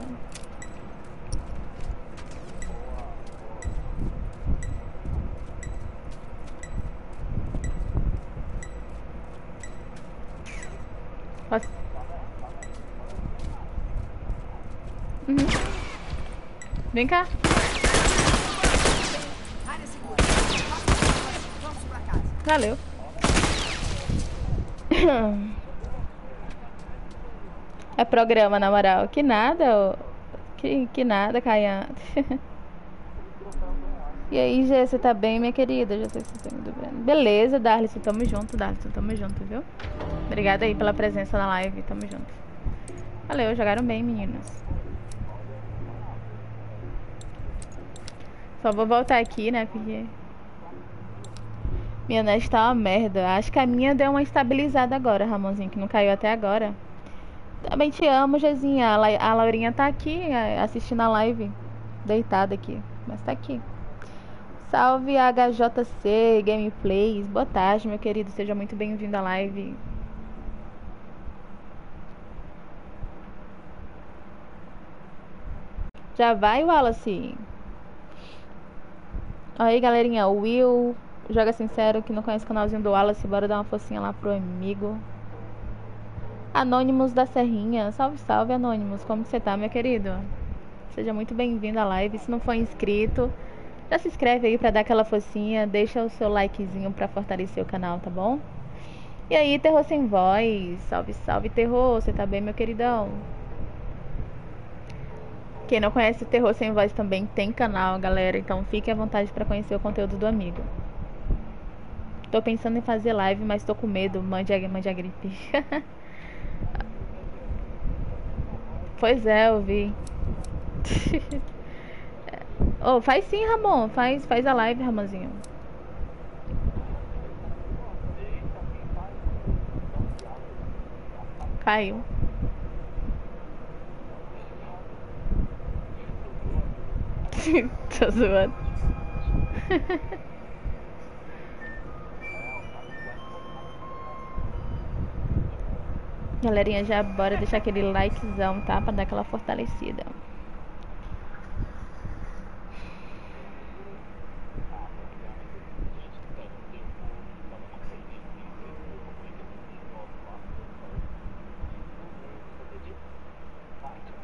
Posso... Uhum. Vem cá. Área segura. Vamos pra casa. Valeu. É programa, na moral. Que nada, ô. Que nada, Caian. E aí, Gê, você tá bem, minha querida? Já sei se você tá me vendo. Beleza, Darlisson, tamo junto, Darlisson, tamo junto, viu? Obrigada aí pela presença na live, tamo junto. Valeu, jogaram bem, meninas. Só vou voltar aqui, né, porque... Minha net tá uma merda. Acho que a minha deu uma estabilizada agora, Ramonzinho, que não caiu até agora. Também te amo, Gezinha. A Laurinha tá aqui assistindo a live. Deitada aqui, mas tá aqui. Salve HJC Gameplays. Boa tarde, meu querido. Seja muito bem-vindo à live. Já vai, Wallace? Aí, galerinha. O Will Joga Sincero, que não conhece o canalzinho do Wallace. Bora dar uma forcinha lá pro amigo. Anônimos da Serrinha. Salve, salve, Anônimos. Como que você tá, meu querido? Seja muito bem-vindo à live. Se não for inscrito, já se inscreve aí pra dar aquela forcinha. Deixa o seu likezinho pra fortalecer o canal, tá bom? E aí, Terror Sem Voz. Salve, salve, Terror. Você tá bem, meu queridão? Quem não conhece o Terror Sem Voz também tem canal, galera. Então fique à vontade pra conhecer o conteúdo do amigo. Tô pensando em fazer live, mas tô com medo. Mande a gripe. Pois é, eu vi. Oh, faz sim, Ramon. Faz a live, Ramonzinho. Caiu. Tô zoando. Galerinha, já bora deixar aquele likezão, tá? Pra dar aquela fortalecida.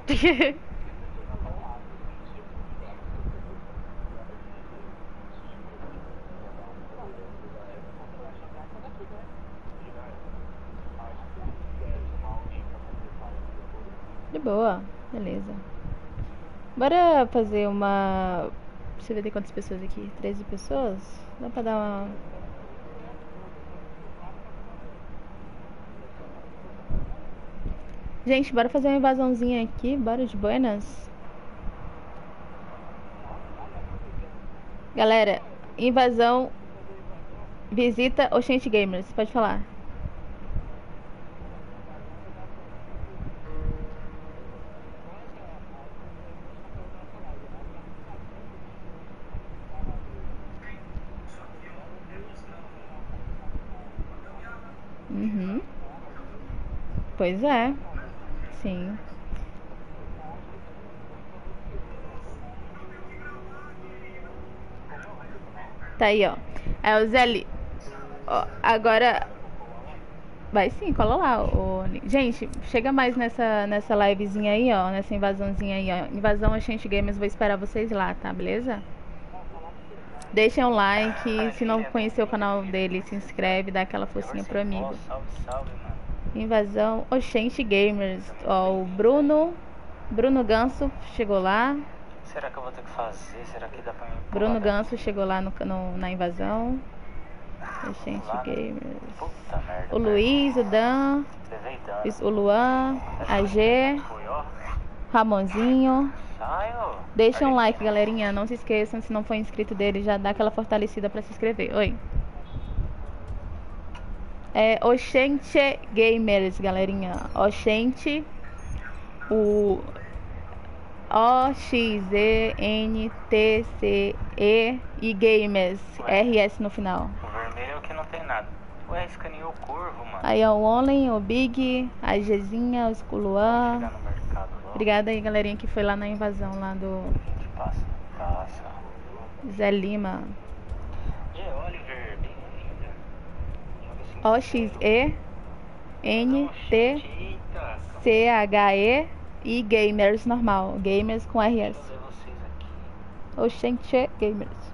De boa, beleza. Bora fazer uma... Deixa eu ver, tem quantas pessoas aqui? 13 pessoas? Dá pra dar uma... Gente, bora fazer uma invasãozinha aqui. Bora de buenas. Galera, invasão. Visita Oxente Gamers. Pode falar. Uhum. Pois é. Sim. Tá aí, ó. É o Zé. Ó, agora. Vai sim, cola lá. Gente, chega mais nessa livezinha aí, ó. Nessa invasãozinha aí, ó. Invasão Oxente Gamers. Vou esperar vocês lá, tá? Beleza? Deixem um like. Se não conhecer o canal dele, se inscreve. Dá aquela forcinha pro amigo. Salve, salve, mano. Invasão Oxente Gamers. Ó, o Bruno Ganso chegou lá. Será que eu vou ter que fazer? Será que dá pra me empurrar Bruno daqui? Ganso chegou lá na invasão. Oxente Lá, né? Gamers. Puta merda. O Luiz, o Dan, Levei dano. o Luan, a G, Foi, ó. Ramonzinho. Sai, ó. Deixa um like, galerinha. Não se esqueçam, se não for inscrito dele, já dá aquela fortalecida pra se inscrever. Oi. É Oxente Gamers, galerinha. Oxente. O OXENTCE e Gamers. RS no final. O vermelho é o que não tem nada. Ué, escaneou o corvo, mano. Aí, ó, o Only, o Big, a Gzinha, o Luan. Chegar no mercado logo. Obrigada aí, galerinha, que foi lá na invasão lá do Passa, passa. Zé Lima. E Oliver, bem-vinda. OXENTCHE Eita, e Gamers normal. Gamers com RS. deixa eu ver vocês aqui. Oxente Gamers.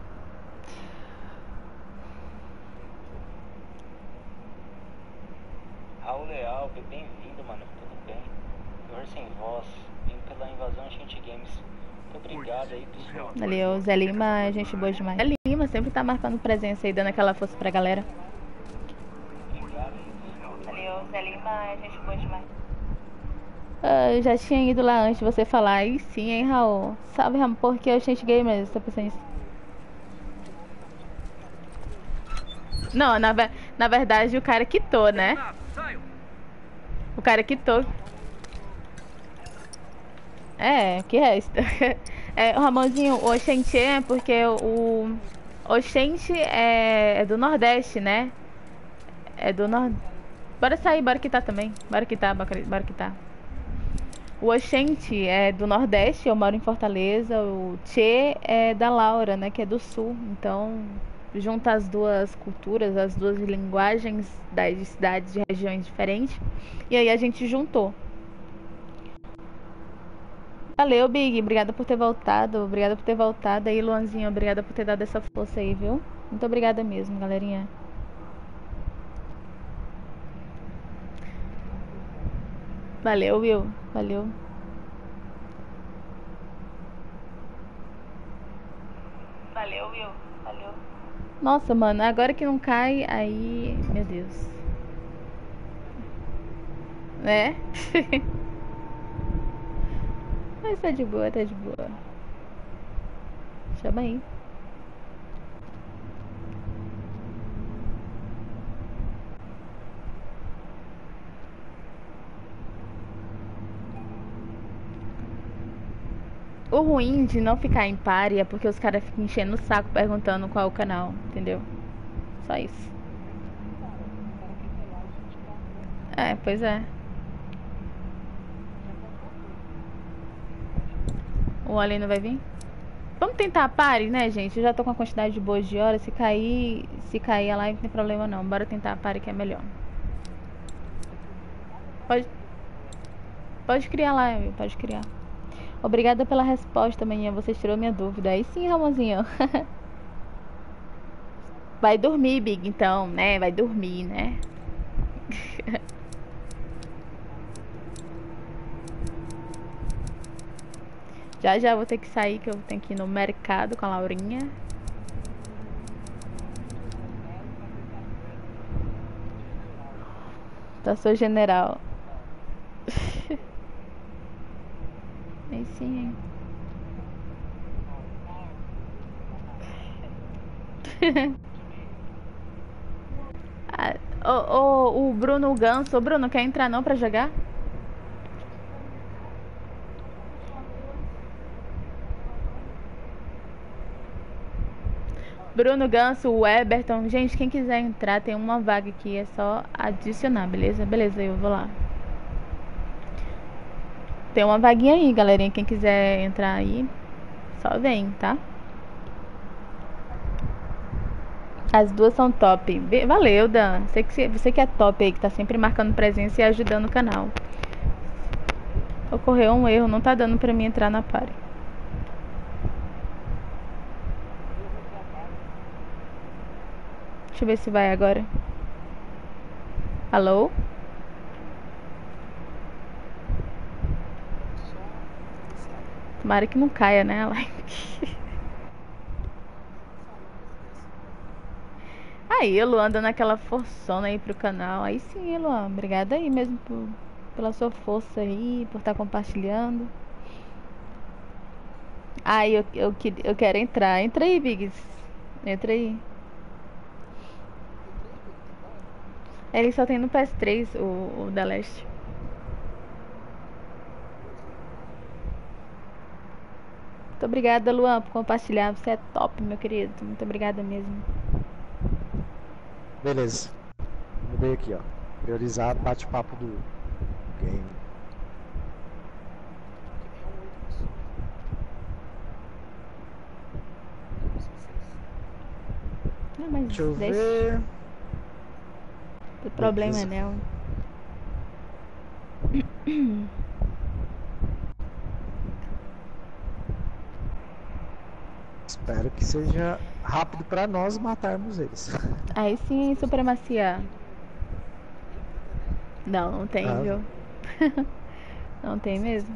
Raul Leal, bem-vindo, mano. Tudo bem? Senhor sem voz, vindo pela invasão Oxente Games. Muito obrigado aí, pessoal. Ali, o Zé Lima, é gente boa demais. Zé Lima sempre tá marcando presença aí, dando aquela força pra galera. Obrigado aí, pessoal. Ali, o Zé Lima, é gente boa demais. Eu já tinha ido lá antes de você falar. E sim, hein, Raul? Salve, Raul, porque o Oxente Gamers, tá pensando nisso? Não, na verdade o cara quitou, né? O cara quitou. É, que resta. É, o Ramonzinho, o Oxente é porque o Oxente é do Nordeste, né? É do Nordeste. Bora sair, bora quitar também. Bora quitar. O Oxente é do Nordeste, eu moro em Fortaleza. O Tchê é da Laura, né? Que é do Sul. Então, junta as duas culturas, as duas linguagens das cidades de regiões diferentes. E aí a gente juntou. Valeu, Big. Obrigada por ter voltado. Obrigada por ter voltado aí, Luanzinho. Obrigada por ter dado essa força aí, viu? Muito obrigada mesmo, galerinha. Valeu, Will. Valeu. Valeu, Will. Valeu. Nossa, mano, agora que não cai, aí... Meu Deus. Né? Mas tá de boa, tá de boa. Chama aí. O ruim de não ficar em pare é porque os caras ficam enchendo o saco perguntando qual é o canal, entendeu? Só isso. É, pois é. O Alien não vai vir? Vamos tentar a pare, né, gente? Eu já tô com a quantidade boa de horas. Se cair a live não tem problema não. Bora tentar a pare que é melhor. Pode criar lá, pode criar. Obrigada pela resposta, menina. Você tirou minha dúvida. Aí sim, Ramonzinho. Vai dormir, Big, então, né? Vai dormir, né? Já já vou ter que sair, que eu tenho que ir no mercado com a Laurinha. Tá, sou general. Aí sim, hein? O Bruno Ganso. Ô, Bruno, quer entrar não pra jogar? Bruno Ganso, o Eberton. Gente, quem quiser entrar, tem uma vaga aqui. É só adicionar, beleza? Beleza, eu vou lá. Tem uma vaguinha aí, galerinha. Quem quiser entrar aí, só vem, tá? As duas são top. Valeu, Dan. Você que é top aí, que tá sempre marcando presença e ajudando o canal. Ocorreu um erro, não tá dando pra mim entrar na party. Deixa eu ver se vai agora. Alô? Tomara que não caia, né, a live. Aí, Luan dando aquela forçona aí pro canal. Aí sim, Luan. Obrigada aí mesmo pela sua força aí, por estar compartilhando. Ai, eu quero entrar. Entra aí, Biggs. Entra aí. Ele só tem no PS3, o The Last. Muito obrigada, Luan, por compartilhar. Você é top, meu querido. Muito obrigada mesmo. Beleza. Mudei aqui, ó. Priorizar bate-papo do game. Não, mas Deixa eu deixa. ver. O problema é Beleza. nela. Espero que seja rápido pra nós matarmos eles. Aí sim, supremacia. Não, não tem, Ah. viu? Não tem mesmo.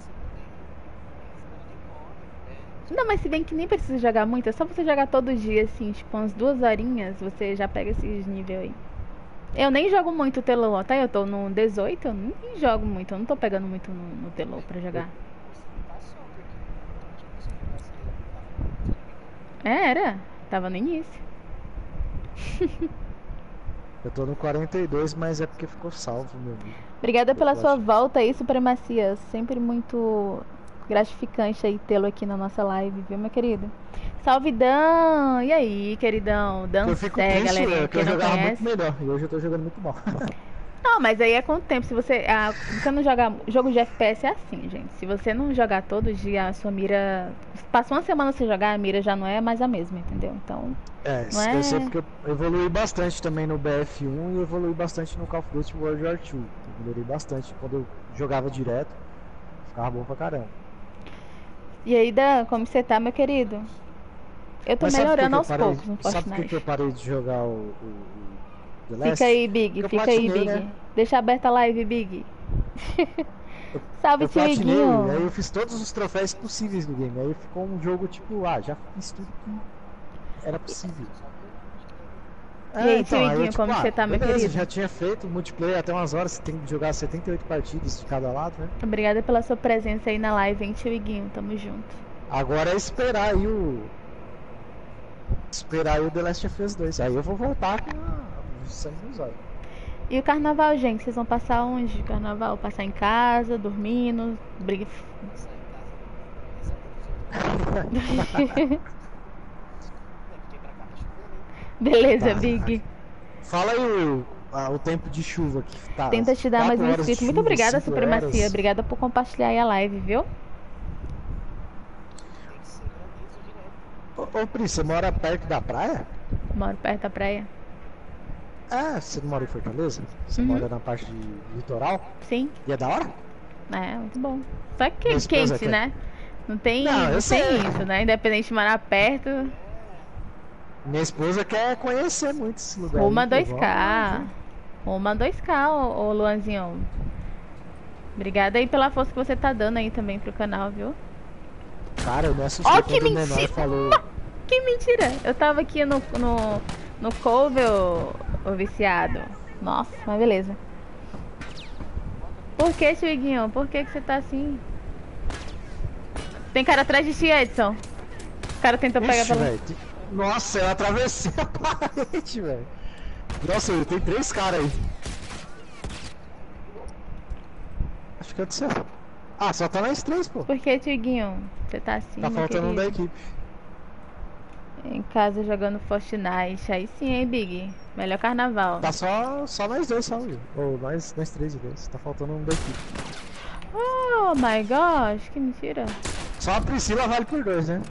Não, mas se bem que nem precisa jogar muito, é só você jogar todo dia, assim, tipo, umas 2 horinhas, você já pega esses níveis aí. Eu nem jogo muito Telô, tá? Eu tô no 18, eu nem jogo muito, eu não tô pegando muito no Telô pra jogar. Era, tava no início. Eu tô no 42, mas é porque ficou salvo, meu amigo. Obrigada pela Eu sua acho. volta aí, supremacia. Sempre muito gratificante aí tê-lo aqui na nossa live, viu, meu querido? Salve, Dan! E aí, queridão? Dan Eu fico Sé, triste, galerinha, que eu quem não jogava conhece. muito melhor. E hoje eu tô jogando muito mal. Não, mas aí é com o tempo. Se você não jogar. Jogo de FPS é assim, gente. Se você não jogar todo dia, a sua mira. Passou uma semana sem jogar, a mira já não é mais a mesma, entendeu? Então. É, Não é? eu sei porque eu evolui bastante também no BF1 e evolui bastante no Call of Duty World War II. Eu melhorei bastante quando eu jogava direto, ficava bom pra caramba. E aí, Dan, como você tá, meu querido? Eu tô Mas sabe por que melhorando eu aos parei- poucos no Sabe por que Fortnite. eu parei de jogar o The Last? Fica aí, Big. Porque eu Fica aí, platinei, Big. né? Deixa aberta a live, Big. Salve, Eu platinei, aí Tiguinho. eu fiz todos os troféus possíveis do game. Aí ficou um jogo tipo, já fiz tudo que era possível. E aí, então, Tiguinho, tipo, como você tá, meu beleza, querido? já tinha feito multiplayer até umas horas, você tem que jogar 78 partidas de cada lado, né? Obrigada pela sua presença aí na live, hein, Tiguinho. Tamo junto. Agora é esperar aí o The Last of Us 2. Aí eu vou voltar com o sangue nos olhos. E o carnaval, gente? Vocês vão passar onde? O carnaval? Passar em casa, dormindo, briga. Beleza, Tá. Big. Fala aí o tempo de chuva que tá. Tenta te dar mais 4 um horas de inscrito. Muito chuva, obrigada, 5 Supremacia. horas. Obrigada por compartilhar aí a live, viu? Ô Pri, você mora perto da praia? Moro perto da praia. Ah, você não mora em Fortaleza? Você Uhum. mora na parte de litoral? Sim. E é da hora? É, muito bom. Só que Minha esposa quente, quer. né? Não tem, Não, eu não tem sei. isso, né? Independente de morar perto, Minha esposa quer conhecer muito esse lugar. rumo a aí, pô, 2K. Rumo a 2K, ô Luanzinho. Obrigada aí pela força que você tá dando aí também pro canal, viu? Cara, eu me assustei Ó, que quando o menor mentira! falou. Que mentira! Eu tava aqui no couve, ô viciado. Nossa, mas beleza. Por que, Chuiguinho? Por que você tá assim? Tem cara atrás de ti, Edson. O cara tentou pegar Ixi, pela... velho. Nossa, eu atravessei a parede, velho. Nossa, tem 3 caras aí. Acho que é do céu. Ah, só tá nós 3, pô. Por que, Chuiguinho? Você tá assim, Tá meu faltando um da querido? equipe. Em casa jogando Fortnite. Aí sim, hein, Big? Melhor carnaval. Tá só nós 2, só, Will. Ou nós 3 de vez. Tá faltando um da equipe. Oh my gosh, que mentira. Só a Priscila vale por 2, né?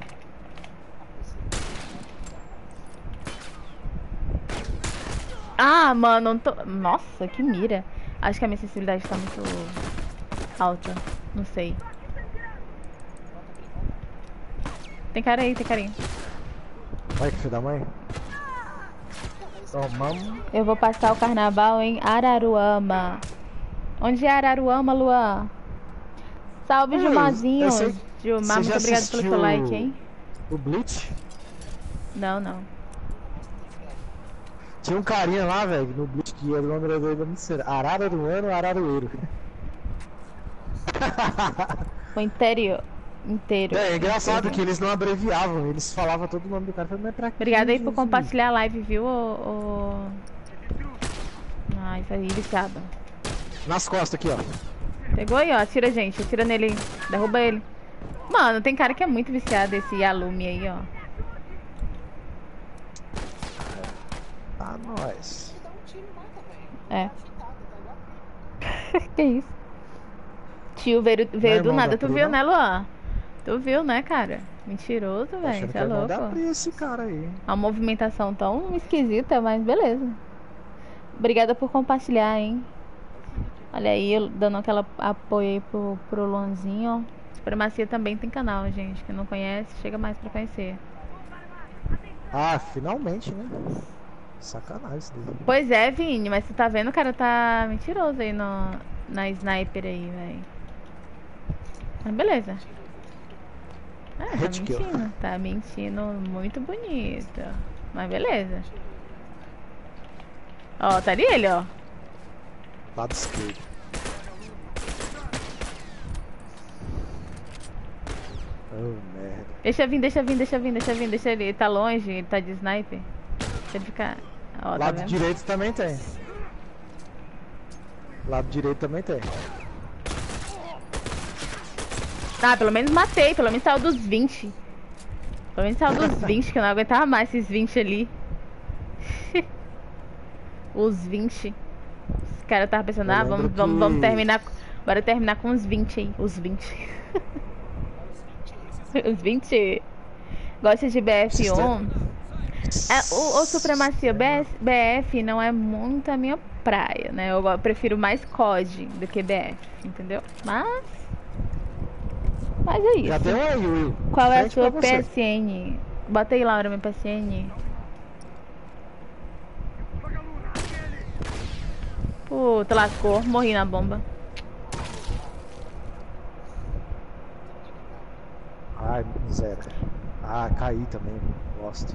Ah, mano, não tô... Nossa, que mira. Acho que a minha sensibilidade tá muito alta. Não sei. Tem cara aí, tem cara aí. Olha que filho da mãe. Tomamos. Eu vou passar o carnaval em Araruama. Onde é Araruama, Luan? Salve, Gilmarzinho. eu sei- Gilmar, você já muito obrigado pelo assistiu seu like, hein? O Bleach? Não. Tinha um carinha lá, velho, no Bleach que o nome dele não sei. Araruano ou Ararueiro. O interior. Inteiro. É engraçado Inteiro. que eles não abreviavam, eles falavam todo o nome do cara. Eu falei, mas pra que Obrigada aí por Jesus? compartilhar a live, viu? Ai, isso aí, viciado. Nas costas aqui, ó. Pegou aí, ó. Atira, gente. Atira nele aí. Derruba ele. Mano, tem cara que é muito viciado esse Yalumi aí, ó. Tá nós. É. Que isso? Tio veio do irmão nada. da Tu Pri, viu, não? né, Luan? Tu viu, né, cara? Mentiroso, velho. Achando Você que é é irmão da louco. Pri esse cara aí. Uma movimentação tão esquisita, mas beleza. Obrigada por compartilhar, hein? Olha aí, eu dando aquela apoio aí pro Luanzinho. Supremacia também tem canal, gente. Quem não conhece, chega mais pra conhecer. Ah, finalmente, né? Sacanagem isso daí. Pois é, Vini, mas você tá vendo, o cara tá mentiroso aí na sniper aí, velho. Mas beleza. Ah, tá Headkill. mentindo. Tá mentindo muito bonito. Mas beleza. Ó, tá ali ele, ó. Lado esquerdo. Oh, merda. Deixa ele. Ele tá longe, ele tá de sniper. Deixa ele ficar. Ó, tá Lado vendo? direito também tem. Lado direito também tem. Ah, pelo menos matei, pelo menos saiu dos 20. Pelo menos saiu dos 20, que eu não aguentava mais esses 20 ali. Os 20. Os caras estavam pensando, Eu ah, lembro vamos que- terminar. Bora terminar com os 20 aí. Os 20. Os 20. Gosta de BF1? O Supremacia BF não é muito a minha praia, né? Eu prefiro mais COD do que BF, entendeu? Mas é isso. Já tem um aí, Will. Qual é a Frente sua pra você. PSN? Bota aí, Laura, minha PSN. Puta, lascou. Morri na bomba. Ai, zero. Ah, caí também. Gosto.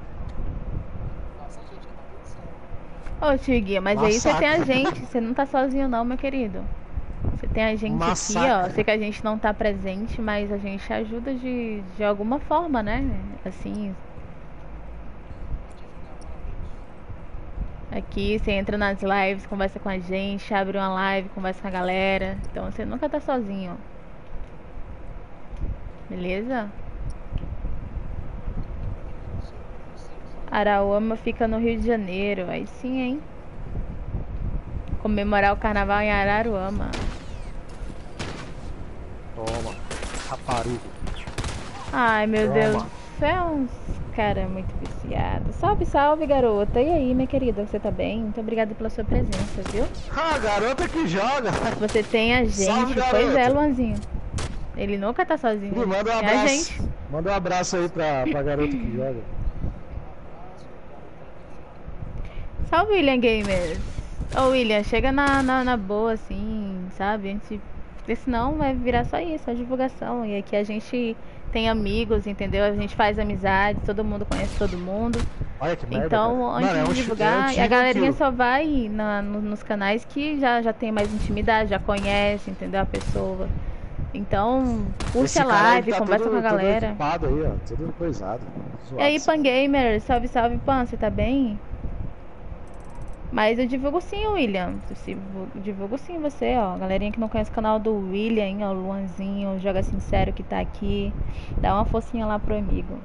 Ô, Tiguinha, mas aí você tem a Massacre. gente. Você não tá sozinho não, meu querido. Você tem a gente aqui, ó. Massacre. Sei que a gente não tá presente, mas a gente ajuda de alguma forma, né? Assim. Aqui você entra nas lives, conversa com a gente, abre uma live, conversa com a galera. Então você nunca tá sozinho. Beleza? Araruama fica no Rio de Janeiro. Aí sim, hein? Comemorar o carnaval em Araruama. Toma. Rapariga. Ai, meu Toma. Deus. Você é um cara muito viciado. Salve, salve, garota. E aí, minha querida? Você tá bem? Muito obrigada pela sua presença, viu? Ah, garota que joga. Você tem a gente. Salve, Pois é, garota. Luanzinho. Ele nunca tá sozinho. Ih, manda um É a abraço. gente. Manda um abraço aí pra garota que joga. Salve, William Gamers. Ô, William, chega na boa, assim, sabe? A gente... Porque senão vai virar só isso, só divulgação. E aqui a gente tem amigos, entendeu? A gente faz amizade, todo mundo conhece todo mundo. Olha que merda, Então, cara. antes Mano, de é um divulgar, tiro a galerinha aquilo. só vai nos canais que já tem mais intimidade, já conhece, entendeu? A pessoa. Então, curte Esse a cara aí live, tá conversa todo- com a galera. Todo equipado aí, ó. Todo coisado. E aí, Zoado. Pan Gamer, salve, salve, Pan, você tá bem? Mas eu divulgo sim, William. Divulgo sim você, ó. Galerinha que não conhece o canal do William, hein, ó, o Luanzinho, Joga Sincero que tá aqui. Dá uma forcinha lá pro amigo.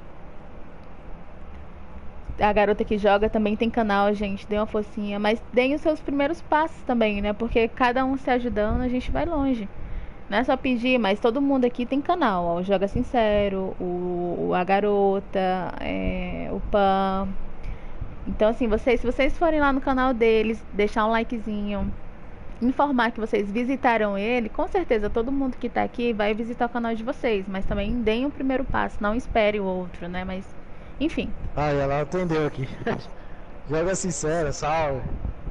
A garota que joga também tem canal, gente. Dê uma forcinha. Mas deem os seus primeiros passos também, né? Porque cada um se ajudando, a gente vai longe. Não é só pedir, mas todo mundo aqui tem canal, ó. O Joga Sincero, a garota, o Pan. Então, assim, se vocês forem lá no canal deles, deixar um likezinho, informar que vocês visitaram ele, com certeza todo mundo que tá aqui vai visitar o canal de vocês. Mas também deem o primeiro passo, não espere o outro, né? Mas, enfim. Ah, ela atendeu aqui. Joga sincero, salve.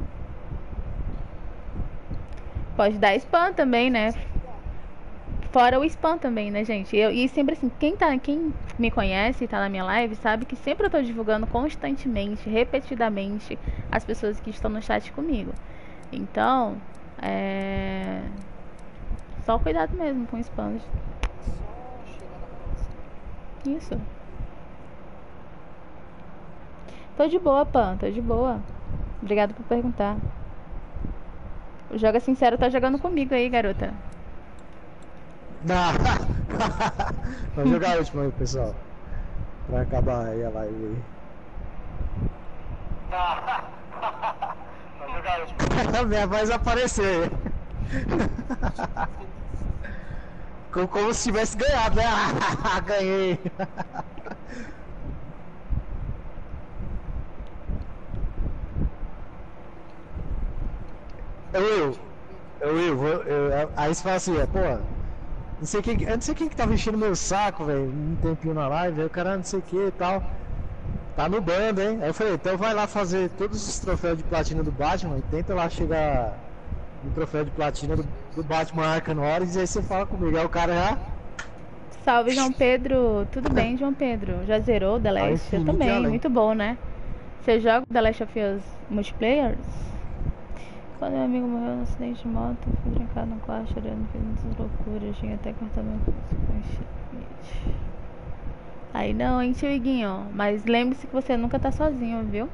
Pode dar spam também, né? Fora o spam também, né, gente? E sempre assim, quem me conhece e tá na minha live sabe que sempre eu tô divulgando constantemente, repetidamente, as pessoas que estão no chat comigo. Então, só cuidado mesmo com o spam. Isso. Tô de boa, Pan, tô de boa. Obrigado por perguntar. O Joga Sincero tá jogando comigo aí, garota. Não. Vamos jogar a última aí, pessoal. Pra acabar aí a live aí. Vamos jogar a última. Minha voz apareceu aí. Como se tivesse ganhado, né? Ganhei. Aí você fala assim, pô, não sei quem, eu não sei quem que tava enchendo meu saco, velho, um tempinho na live, aí o cara não sei o que e tal, tá no bando, hein? Aí eu falei, então vai lá fazer todos os troféus de platina do Batman e tenta lá chegar no troféu de platina do Batman Arkham Origins, aí você fala comigo, aí o cara já... Salve, João Pedro. Tudo bem, João Pedro? Já zerou The Last? Eu infinito e também, além. muito bom, né? Você joga The Last of Us multiplayer? Quando meu amigo morreu no acidente de moto, fui trancado no quarto chorando, fiz muitas loucuras, tinha até cortado meu pulso. Aí não, hein, tio Iguinho? Mas lembre-se que você nunca tá sozinho, viu?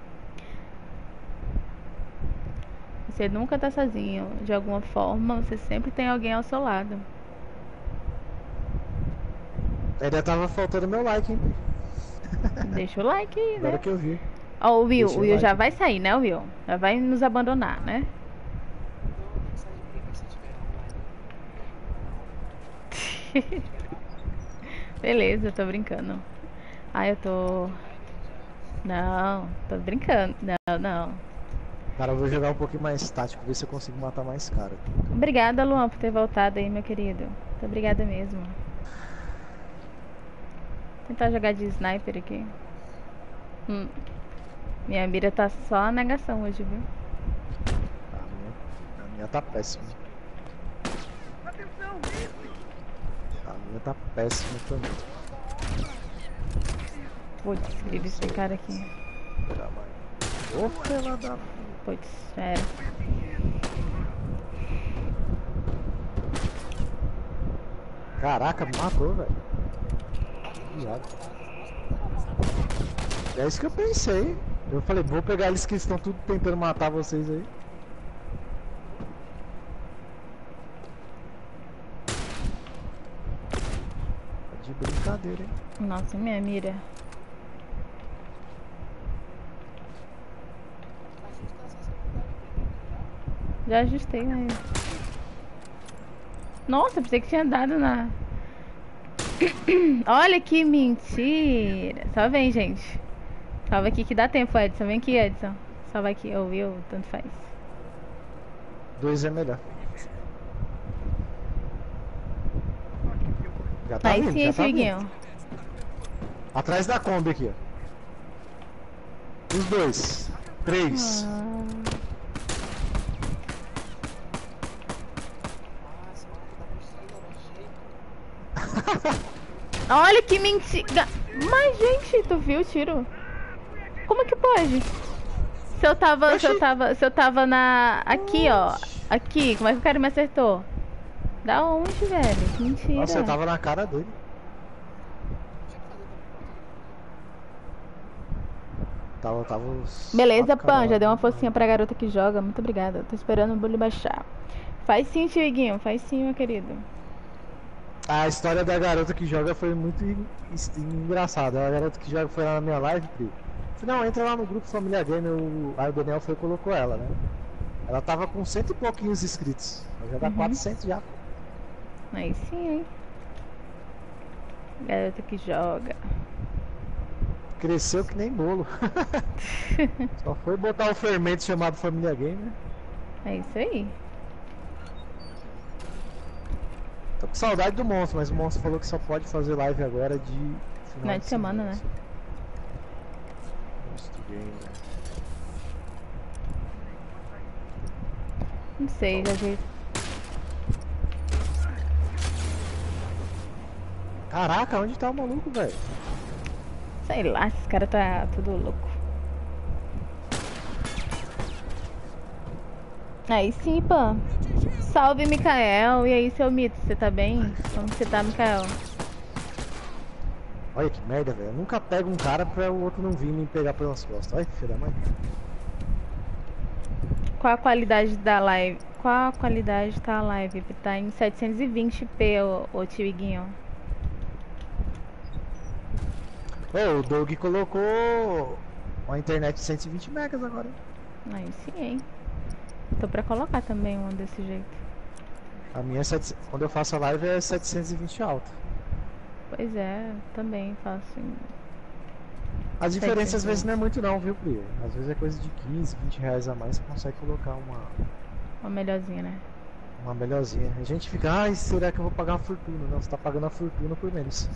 Você nunca tá sozinho. De alguma forma, você sempre tem alguém ao seu lado. Ainda tava faltando meu like, hein? Deixa o like aí, Agora né? que eu vi. Ó, o Will, Deixa o o Will like. já vai sair, né, Will? Já vai nos abandonar, né? Beleza, eu tô brincando. Ah, eu tô... Não, tô brincando. Não. Cara, eu vou jogar um pouquinho mais tático, ver se eu consigo matar mais cara. Obrigada, Luan, por ter voltado aí, meu querido. Muito obrigada mesmo. Vou tentar jogar de sniper aqui. Minha mira tá só a negação hoje, viu? A minha tá péssima. Atenção! A minha tá péssima também. Putz, queria esse cara aqui. Ô, fela da... Putz, era. Caraca, me matou, velho. Viado. É isso que eu pensei. Eu falei, vou pegar eles que estão tudo tentando matar vocês aí. Tá de brincadeira, hein? Nossa, minha mira. Já ajustei, mas... Nossa, pensei que tinha dado na... Olha que mentira. Só vem, gente. Salva aqui que dá tempo, Edson. Vem aqui, Edson. Salva aqui. Ou eu, tanto faz. 2 é melhor. Já tá Aí vindo, sim, já tá vindo. Iguinho. Atrás da Kombi aqui, ó. Os dois. 3. Olha que mentira. Mas, gente, tu viu o tiro? Como que pode? Se eu tava na... Aqui, ó. Aqui, como é que o cara me acertou? Da onde, velho? Que mentira. Nossa, eu tava na cara dele. Tava Beleza, quatro Pan, caras já lá. deu uma forcinha pra garota que joga. Muito obrigada. Tô esperando o bullying baixar. Faz sim, tio Iguinho. Faz sim, meu querido. A história da garota que joga foi muito engraçada. A garota que joga foi lá na minha live, Pri. Falei, não, entra lá no grupo Família Gamer. Aí o Daniel foi e colocou ela, né? Ela tava com 100 e pouquinhos inscritos. Já dá 400 já. Aí sim, hein? Garota que joga. Cresceu que nem bolo. Só foi botar o fermento chamado Família Gamer. É isso aí. Tô com saudade do monstro, mas o monstro falou que só pode fazer live agora de Final de semana, né? Monstro Gamer. Não sei, já vi. Caraca, onde tá o maluco, velho? Sei lá, esse cara tá tudo louco. Aí sim, Pan. Salve, Mikael. E aí, seu mito, você tá bem? Como você tá, Mikael? Olha que merda, velho. Eu nunca pego um cara pra o outro não vir me pegar pelas costas. Olha que filho da mãe. Qual a qualidade da live? Qual a qualidade tá a live? Tá em 720p, ô tio Iguinho. Ô, o Doug colocou uma internet de 120 megas agora. Aí sim, hein? Tô pra colocar também um desse jeito. A minha, quando eu faço a live, é 720 alta. Pois é, também faço. A diferença às 720. vezes não é muito não, viu, Pri? Às vezes é coisa de 15, 20 reais a mais, você consegue colocar Uma melhorzinha, né? uma melhorzinha. A gente fica, ai, será que eu vou pagar uma fortuna? Não, você tá pagando a fortuna por menos.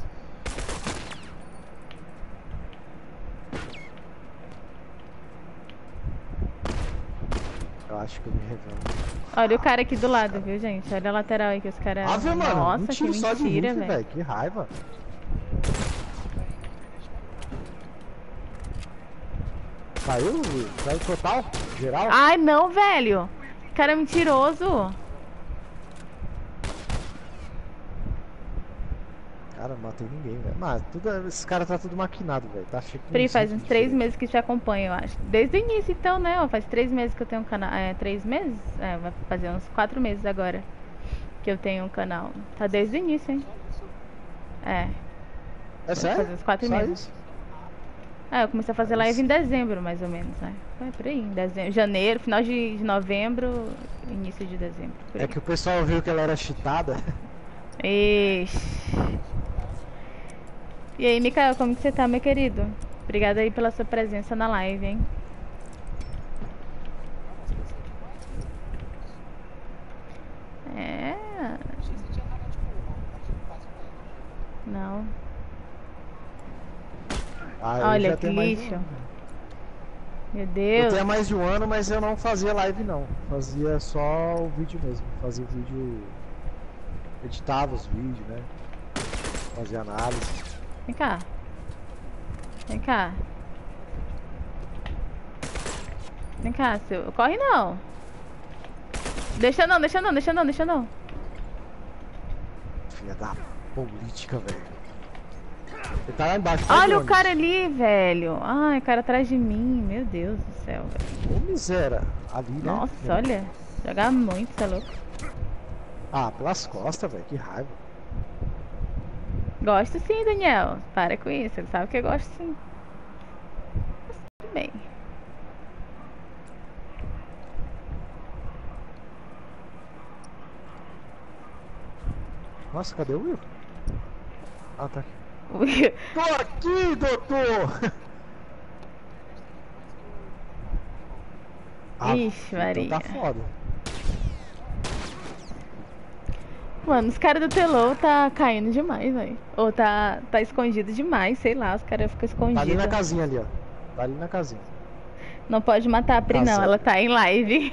Eu acho que eu me revelo. Olha o cara aqui do lado, viu, gente? Olha a lateral aí que os caras... Ave, mano, Nossa, um que tiro só de mentira, rifle, velho. velho. Que raiva. Caiu? Caiu total? Geral? Ai, não, velho. Cara mentiroso. Cara, não matei ninguém, velho. Mas esse cara tá tudo maquinado, velho. Tá cheio de Pri, faz uns gente 3 diferente. meses que te acompanho, eu acho. Desde o início, então, né? Ó, faz 3 meses que eu tenho um canal. É, 3 meses? É, vai fazer uns 4 meses agora que eu tenho um canal. Tá desde o início, hein? É. É sério? Fazer uns 4 Só meses. isso? É, eu comecei a fazer live em dezembro, mais ou menos, né? Foi por aí, em dezembro, janeiro, final de novembro, início de dezembro. Por É aí. que o pessoal viu que ela era cheatada. Ixi. E aí, Mikael, como que você tá, meu querido? Obrigada aí pela sua presença na live, hein? É. Não. Ah, eu Olha já que tenho mais de um lixo. ano. Meu Eu Deus. tenho mais de um ano, mas eu não fazia live não. Fazia só o vídeo mesmo. Fazia o vídeo. Editava os vídeos, né? Fazia análise. Vem cá. Vem cá. Vem cá, seu. Corre não. Deixa não, deixa não, deixa não, deixa não. Filha da política, velho. Ele tá lá embaixo. Olha o onde? cara ali, velho. Ai, o cara atrás de mim. Meu Deus do céu, velho. Ô, miséria. Ali, né? Nossa, olha. Jogar muito, você é louco. Ah, pelas costas, velho. Que raiva. Gosto sim, Daniel. Para com isso. Ele sabe que eu gosto sim. Mas tudo bem. Nossa, cadê o Will? Ah, tá aqui. Ui, Tô aqui, doutor! Ixi, Maria. Então tá foda. Mano, os caras do Telou tá caindo demais, velho. Ou tá escondido demais, sei lá, os caras ficam Tá ali na escondidos. casinha ali, ó. Tá ali na casinha. Não pode matar a Pri, Tá não, certo. ela tá em live.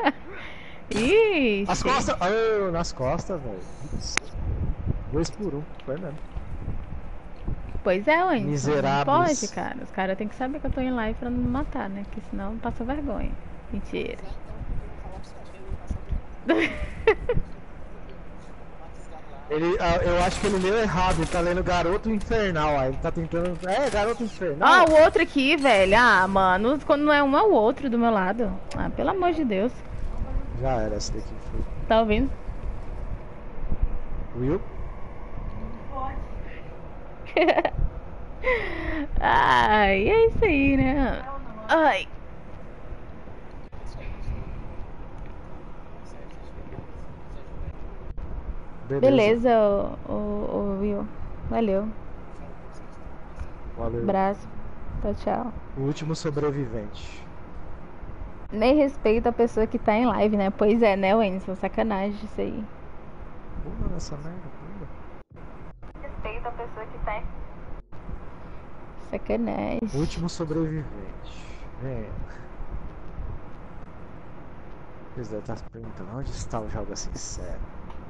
Ixi. Nas costas! Oh, nas costas, velho. 2 por 1, foi mesmo. Pois é, Wendel. Não Miseráveis. pode, cara. Os caras têm que saber que eu tô em live pra não me matar, né? Porque senão passa vergonha. Mentira. Eu acho que ele leu errado, ele tá lendo Garoto Infernal, aí ele tá tentando. É, Garoto Infernal. Ah, o outro aqui, velho. Ah, mano, quando não é um é o outro do meu lado. Ah, pelo amor de Deus. Já era essa daqui, foi. Tá ouvindo? Will? Ai, é isso aí, né? Ai. Beleza, o Will. Valeu. Valeu. Abraço. Tchau, tchau. O último sobrevivente. Nem respeita a pessoa que tá em live, né? Pois é, né, Wenson? Sacanagem isso aí. Pula nessa merda, pula. Respeita a pessoa que tá em... Sacanagem. O último sobrevivente. Vem. Vocês devem estar se perguntando onde está o Joga Sincero.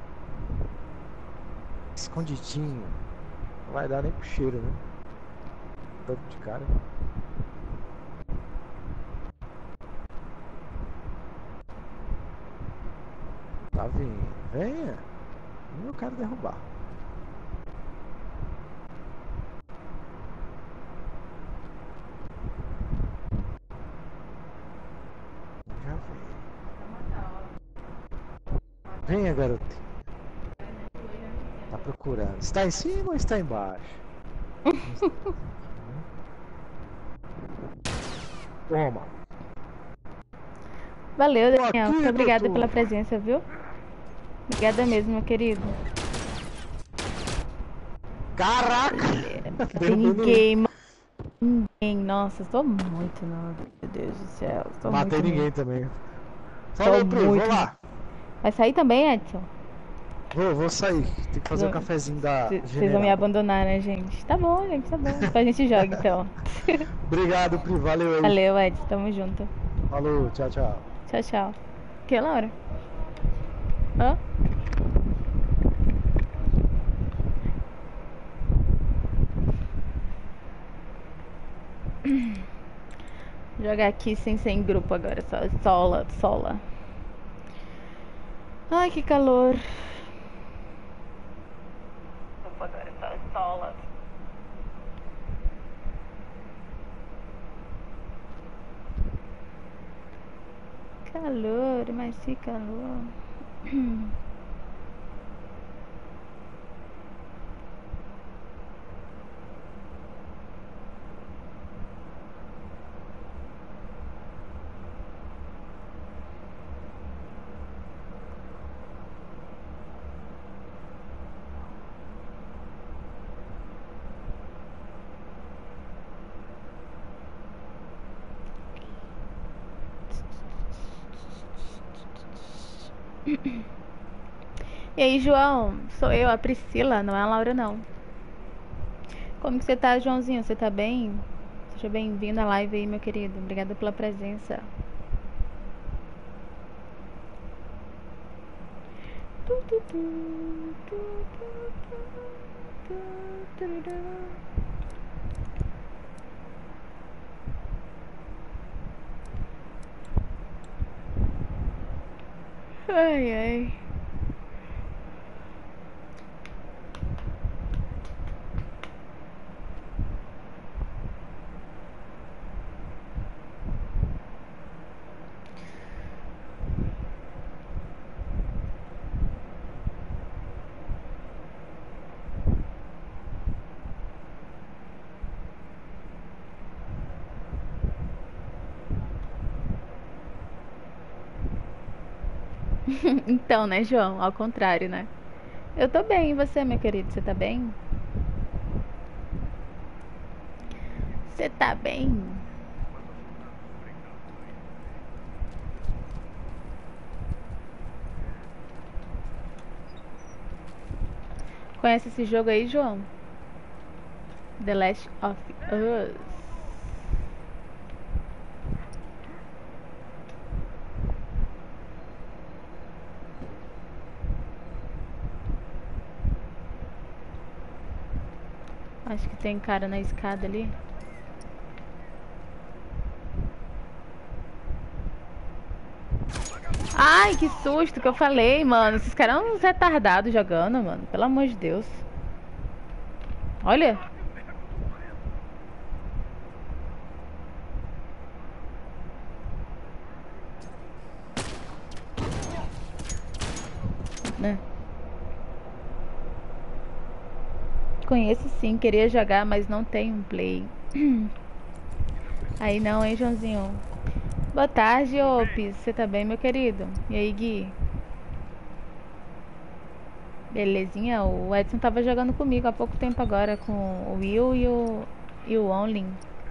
Escondidinho. Não vai dar nem pro cheiro, né? Tanto de cara. Tá vindo. Venha. E eu quero derrubar. Já veio. Venha, garoto. Tá procurando. Está em cima ou está embaixo? Toma. Valeu, Tô Daniel. aqui, Muito obrigada doutor. pela presença, viu? Obrigada mesmo, meu querido. Caraca! Não tem ninguém, mano. Ninguém. Nossa, eu tô muito não, meu Deus do céu. Tô Matei muito ninguém ruim. também. Falou, Pri, vou muito lá. Vai sair também, Edson? Vou sair. Tem que fazer um cafezinho da Vocês vão general. me abandonar, né, gente? Tá bom, gente, tá bom. Então a gente joga, então. Obrigado, Pri. Valeu aí. Valeu, Edson. Tamo junto. Falou, tchau, tchau. Tchau, tchau. Que, Laura? Hã? Jogar aqui sem ser em grupo agora, só sola. Ai, que calor. Agora só sola. Calor, mas que calor. E aí, João? Sou eu, a Priscila, não é a Laura, não. Como que você tá, Joãozinho? Você tá bem? Seja bem-vindo à live aí, meu querido. Obrigada pela presença. Ai, ai. Então, né, João? Ao contrário, né? Eu tô bem, e você, meu querido? Você tá bem? Você tá bem? Conhece esse jogo aí, João? The Last of Us. Acho que tem cara na escada ali. Ai, que susto que eu falei, mano. Esses caras são uns retardados jogando, mano. Pelo amor de Deus. Olha. Né? Conheço sim, queria jogar, mas não tenho um play. Aí não, hein, Joãozinho? Boa tarde, Opis. Você tá bem, meu querido? E aí, Gui? Belezinha? O Edson tava jogando comigo há pouco tempo agora, com o Will e o Only.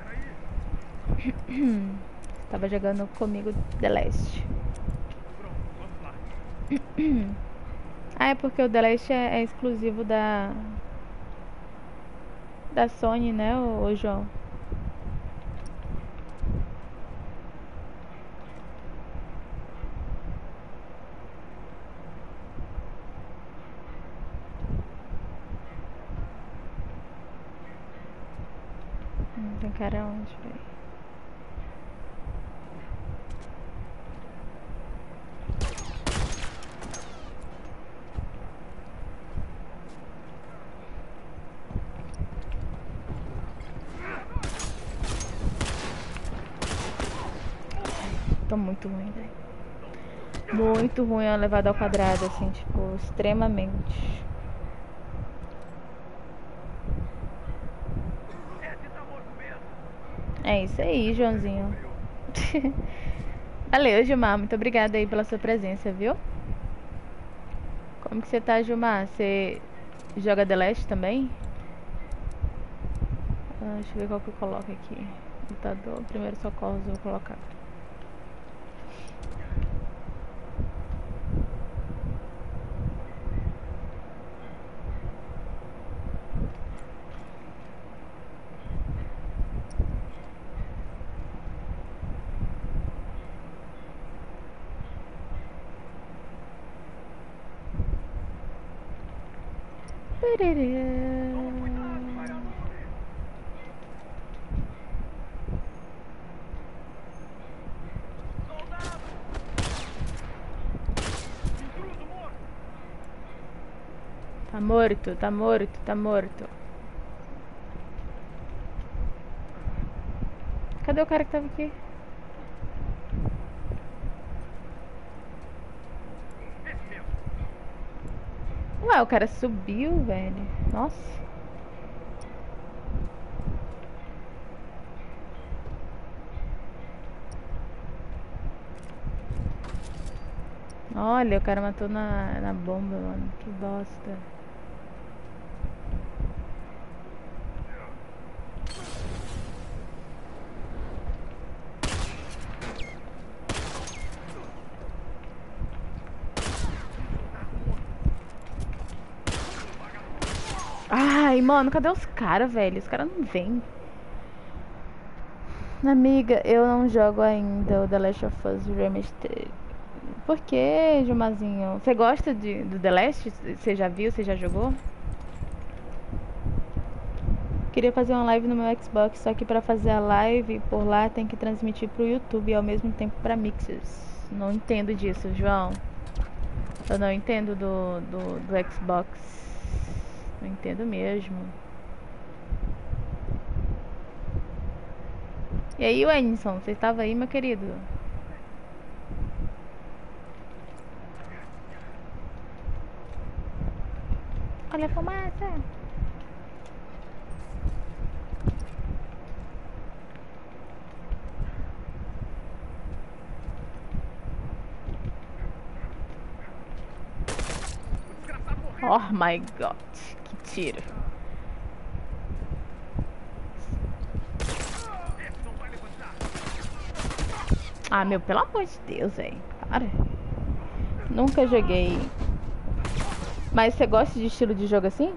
Tava jogando comigo The Last. Ah, é porque o The Last é exclusivo da Sony, né, ô João? Tem cara onde, velho? Tô muito ruim, velho. Muito ruim a levada ao quadrado, assim, tipo, extremamente. É isso aí, Joãozinho. Valeu, Gilmar. Muito obrigada aí pela sua presença, viu? Como que você tá, Gilmar? Você joga The Last também? Deixa eu ver qual que eu coloco aqui. Lutador, primeiro socorro, eu vou colocar. Tá morto, tá morto, tá morto. Cadê o cara que tava aqui? Ué, o cara subiu, velho. Nossa. Olha, o cara matou na bomba, mano. Que bosta. Ai, mano, cadê os caras, velho? Os caras não vêm. Amiga, eu não jogo ainda o The Last of Us Remastered. Por que, Gilmazinho? Você gosta do The Last? Você já viu? Você já jogou? Queria fazer uma live no meu Xbox, só que pra fazer a live por lá tem que transmitir pro YouTube e ao mesmo tempo pra Mixers. Não entendo disso, João. Eu não entendo do Xbox. Não entendo mesmo. E aí, Wenson, você estava aí, meu querido? Olha a fumaça. Oh my god, que tiro. Ah, meu, pelo amor de Deus, velho. Para. Nunca joguei Mas você gosta de estilo de jogo assim?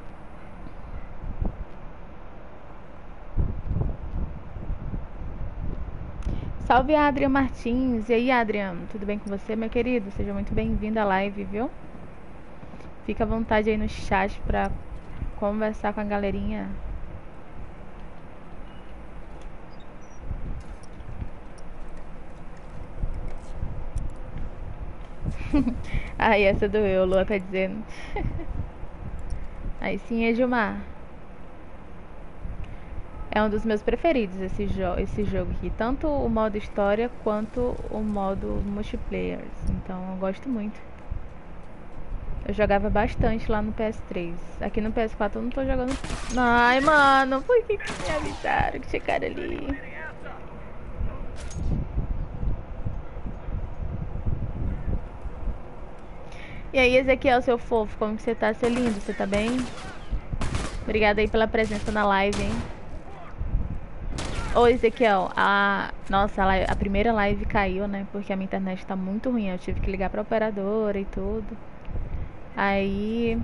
Salve, Adrian Martins. E aí, Adrian, tudo bem com você, meu querido? Seja muito bem-vindo à live, viu? Fica à vontade aí no chat pra conversar com a galerinha. Ai, essa doeu, Lua tá dizendo. Aí sim, Edilmar. É um dos meus preferidos esse jogo aqui. Tanto o modo história quanto o modo multiplayer. Então eu gosto muito. Eu jogava bastante lá no PS3. Aqui no PS4 eu não tô jogando. Ai, mano, por que me avisaram que tinha cara ali? E aí, Ezequiel, seu fofo, como que você tá, seu lindo? Você tá bem? Obrigada aí pela presença na live, hein? Ô, Ezequiel, nossa, a primeira live caiu, né? Porque a minha internet tá muito ruim. Eu tive que ligar pra operadora e tudo. Aí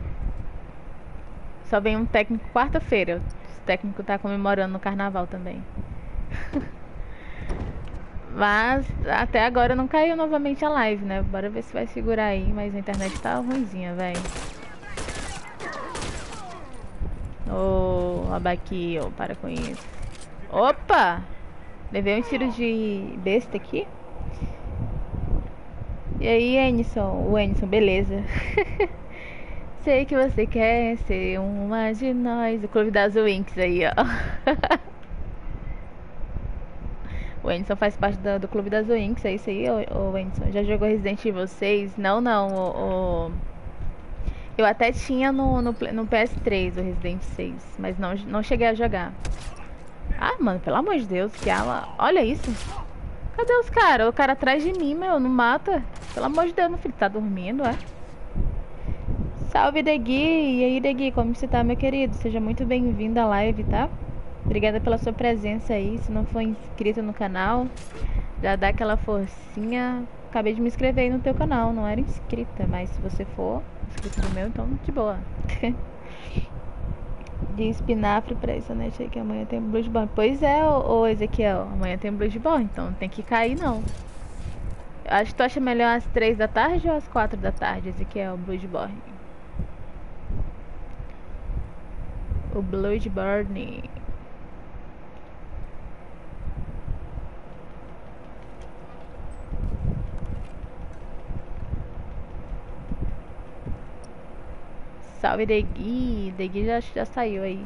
só vem um técnico quarta-feira. O técnico tá comemorando no carnaval também. Mas até agora não caiu novamente a live, né? Bora ver se vai segurar aí. Mas a internet tá ruimzinha, velho. Ô, Abaquio, para com isso. Opa! Levei um tiro de besta aqui. E aí, Enison? O Enison, beleza. Sei que você quer ser uma de nós. O Clube das Winx aí, ó. O Enison faz parte do Clube das Winx. É isso aí, o Enison. Já jogou Resident Evil 6? Não. Eu até tinha no PS3 o Resident 6. Mas não cheguei a jogar. Ah, mano, pelo amor de Deus. Que aula. Olha isso. Cadê os caras? O cara atrás de mim, meu. Não mata. Pelo amor de Deus, meu filho. Tá dormindo, é? Salve, Degui. E aí, Degui, como você tá, meu querido? Seja muito bem-vindo à live, tá? Obrigada pela sua presença aí. Se não for inscrito no canal, já dá aquela forcinha. Acabei de me inscrever aí no teu canal. Não era inscrita, mas se você for inscrito no meu, então de boa. De espinafre pra isso, né? Achei que amanhã tem Bloodborne. Pois é, ô Ezequiel. Amanhã tem Bloodborne, então não tem que cair, não. Acho que tu acha melhor às 3 da tarde ou às 4 da tarde, Ezequiel, Bloodborne? O Bloodborne. Salve, Degui. Degui já saiu aí.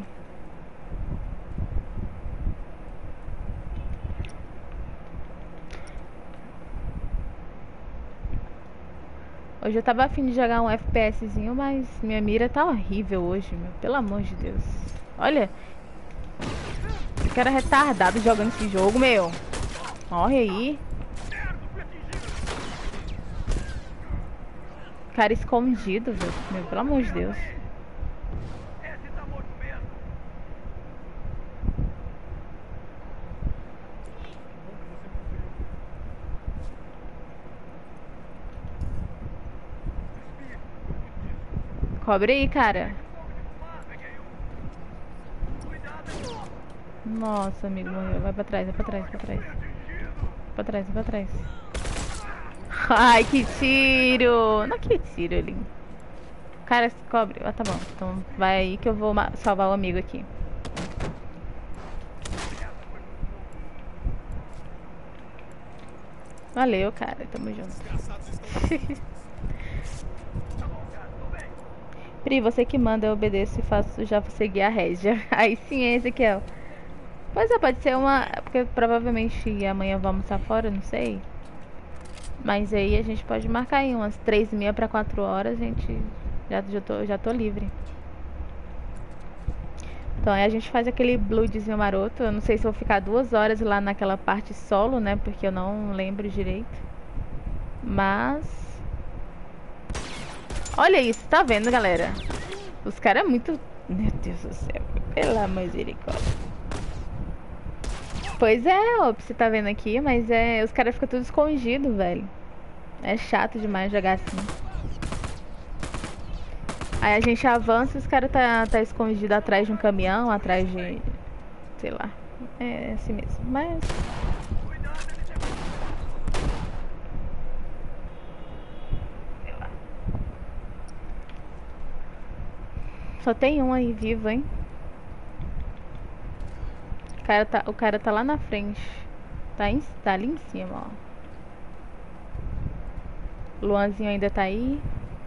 Hoje eu tava afim de jogar um FPSzinho, mas minha mira tá horrível hoje, meu. Pelo amor de Deus. Olha. Esse cara é retardado jogando esse jogo, meu. Morre aí. Cara escondido, velho. Meu, pelo amor de Deus. Cobre aí, cara. Nossa, amigo, morreu. Vai pra trás, vai pra trás, vai pra trás. Pra trás, vai pra trás. Ai, que tiro! Não, que tiro ali. Cara, cobre. Ah, tá bom. Então vai aí que eu vou salvar o amigo aqui. Valeu, cara. Tamo junto. Pri, você que manda, eu obedeço e faço já seguir a rédea. Aí sim, Ezequiel. Pois é, pode ser uma... Porque provavelmente amanhã vamos estar fora, não sei. Mas aí a gente pode marcar aí umas 3h30 para 4 horas, gente. Já tô livre. Então aí a gente faz aquele bloodzinho maroto. Eu não sei se vou ficar 2 horas lá naquela parte solo, né? Porque eu não lembro direito. Mas... Olha isso, tá vendo, galera? Os caras é muito... Meu Deus do céu. Pela misericórdia. Pois é, ó, você tá vendo aqui, mas os caras ficam tudo escondido, velho. É chato demais jogar assim. Aí a gente avança e os caras tá escondido atrás de um caminhão, atrás de... sei lá. É assim mesmo, mas... sei lá. Só tem um aí vivo, hein? O cara tá lá na frente. Tá ali em cima, ó. Luanzinho ainda tá aí.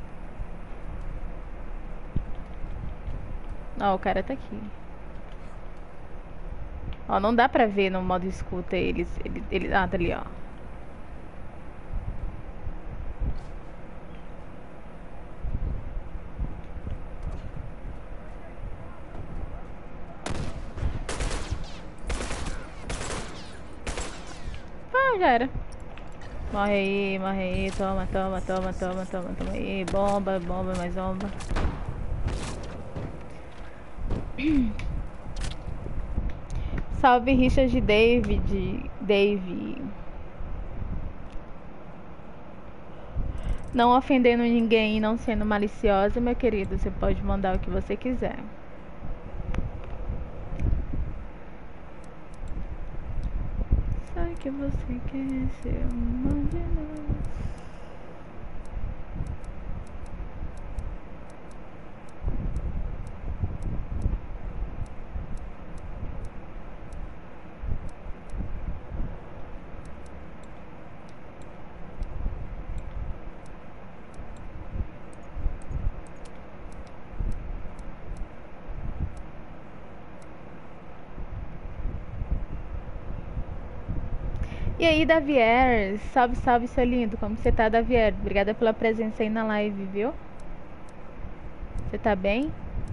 Ó, o cara tá aqui. Ó, não dá pra ver no modo escuta eles. Ah, tá ali, ó. Ah, já era. Morre aí, toma aí. Bomba, mais bomba. Salve Richard Dave. Não ofendendo ninguém e não sendo maliciosa, meu querido, você pode mandar o que você quiser. Sabe que você quer ser uma de nós. E aí, Davier, salve, seu lindo, como você tá, Davier? Obrigada pela presença aí na live, viu? Você tá bem?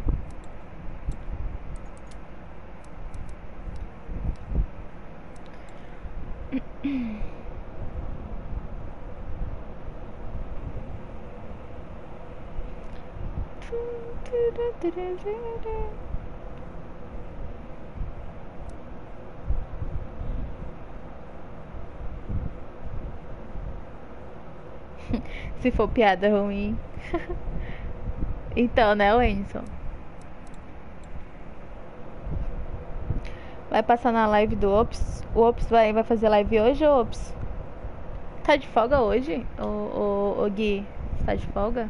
Se for piada ruim. Então, né, Wenson? Vai passar na live do Ops. O Ops vai fazer live hoje, ô Ops? Tá de folga hoje? Ô Gui, tá de folga?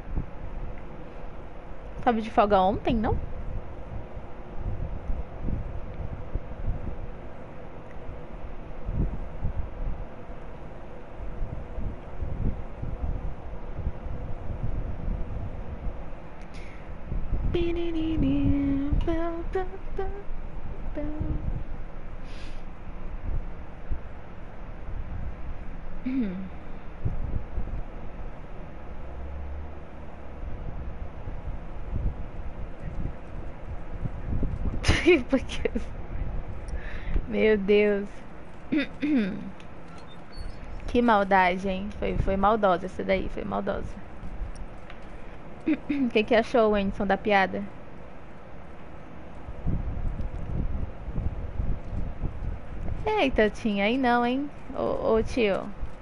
Tava de folga ontem, não? Porque... Meu Deus. Que maldade, hein? Foi maldosa essa daí, foi maldosa. O que achou, Wenson, da piada? Eita, tinha aí não, hein? Ô tio.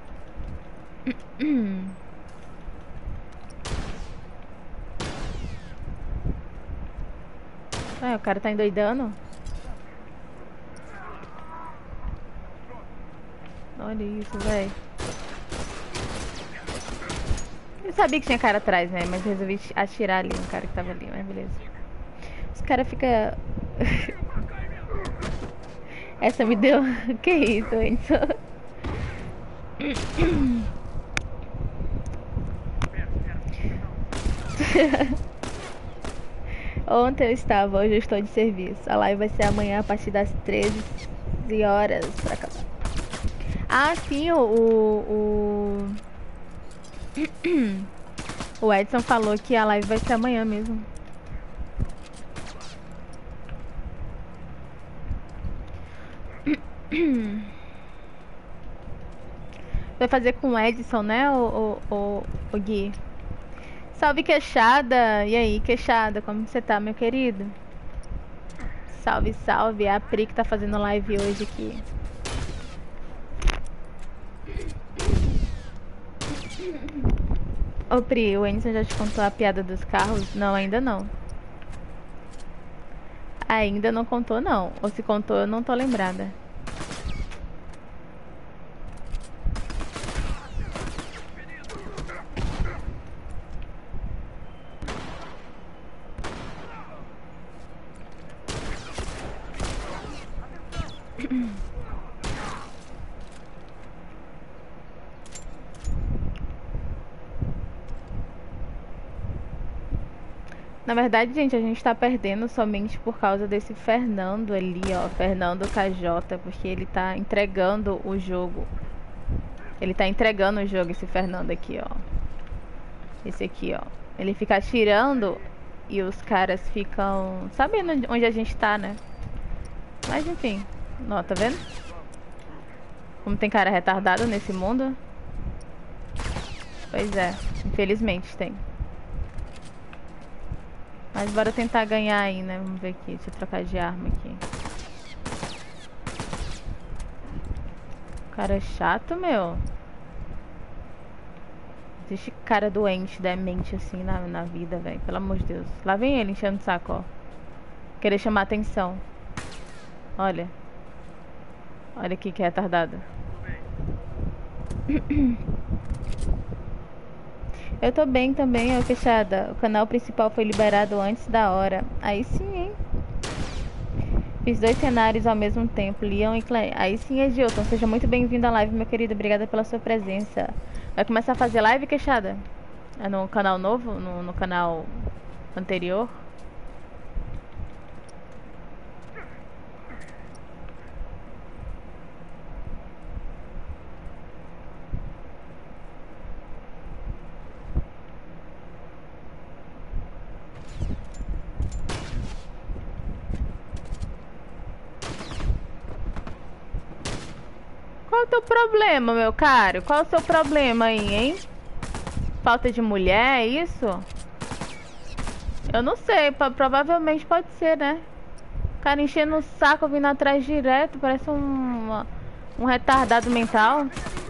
Ah, o cara tá endoidando? Olha isso, velho. Eu sabia que tinha cara atrás, né? Mas resolvi atirar ali no cara que tava ali, mas beleza. Os caras ficam... Essa me deu... Que isso, Enzo? Ontem eu estava, hoje eu estou de serviço. A live vai ser amanhã a partir das 13 horas pra acabar. Ah, sim, o Edson falou que a live vai ser amanhã mesmo. Vai fazer com o Edson, né, o Gui? Salve, queixada! E aí, queixada, como você tá, meu querido? Salve, salve! É a Pri que tá fazendo live hoje aqui. Ô Pri, o Enson já te contou a piada dos carros? Não, ainda não. Ainda não contou não. Ou se contou, eu não tô lembrada. Na verdade, gente, a gente tá perdendo somente por causa desse Fernando ali, ó. Fernando KJ, porque ele tá entregando o jogo. Ele tá entregando o jogo, esse Fernando aqui, ó. Esse aqui, ó. Ele fica atirando e os caras ficam sabendo onde a gente tá, né? Mas enfim, ó, tá vendo? Como tem cara retardado nesse mundo. Pois é, infelizmente tem. Mas bora tentar ganhar aí, né? Vamos ver aqui. Deixa eu trocar de arma aqui. Cara chato, meu. Existe cara doente, demente assim na vida, velho. Pelo amor de Deus. Lá vem ele enchendo o saco, ó. Querer chamar atenção. Olha. Olha aqui que é retardado. Eu tô bem também, ó, fechada. O canal principal foi liberado antes da hora. Aí sim, hein? Fiz 2 cenários ao mesmo tempo, Leon e Clay. Aí sim, Edilton. Seja muito bem-vindo à live, meu querido. Obrigada pela sua presença. Vai começar a fazer live, queixada? É no canal novo? No canal anterior? Qual é o teu problema, meu caro? Qual é o seu problema aí, hein? Falta de mulher, é isso? Eu não sei, provavelmente pode ser, né? O cara enchendo o saco, vindo atrás direto, parece um retardado mental.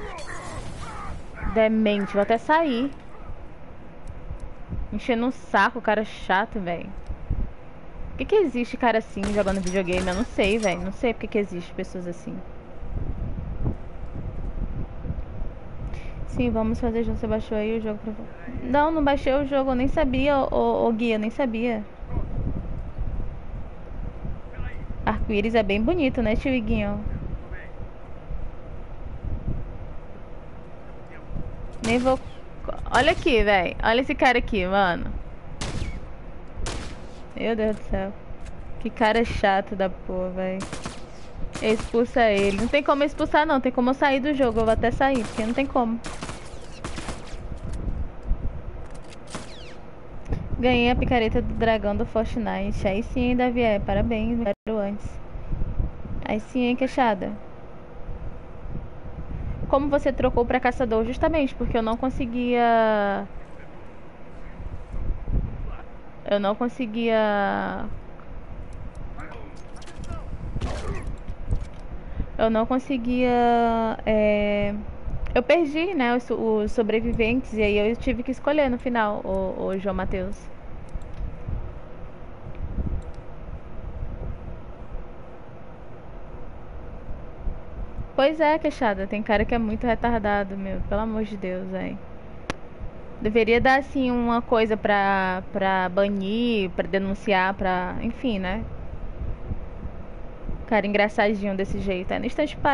Demente, vou até sair. Enchendo o saco, cara chato, velho. Por que existe cara assim jogando videogame? Eu não sei, velho. Não sei porque que existe pessoas assim. Sim, vamos fazer junto. Você baixou aí o jogo pra... Não, não baixei o jogo, eu nem sabia, ô Guia, eu nem sabia. Arco-íris é bem bonito, né, tio Iguinho? Nem vou... Olha aqui, velho. Olha esse cara aqui, mano. Meu Deus do céu. Que cara chato da porra, velho. Expulsa ele. Não tem como expulsar, não. Tem como eu sair do jogo. Eu vou até sair, porque não tem como. Ganhei a picareta do dragão do Fortnite. Aí sim, hein, Davi. Parabéns. Quero antes. Aí sim, hein, queixada. Como você trocou pra caçador? Justamente porque eu não conseguia... Eu não conseguia... Eu perdi, né, os sobreviventes. E aí eu tive que escolher no final, o João Matheus. Pois é, queixada. Tem cara que é muito retardado, meu. Pelo amor de Deus, velho. Deveria dar, assim, uma coisa pra banir, pra denunciar, pra... Enfim, né? Cara engraçadinho desse jeito. É no instante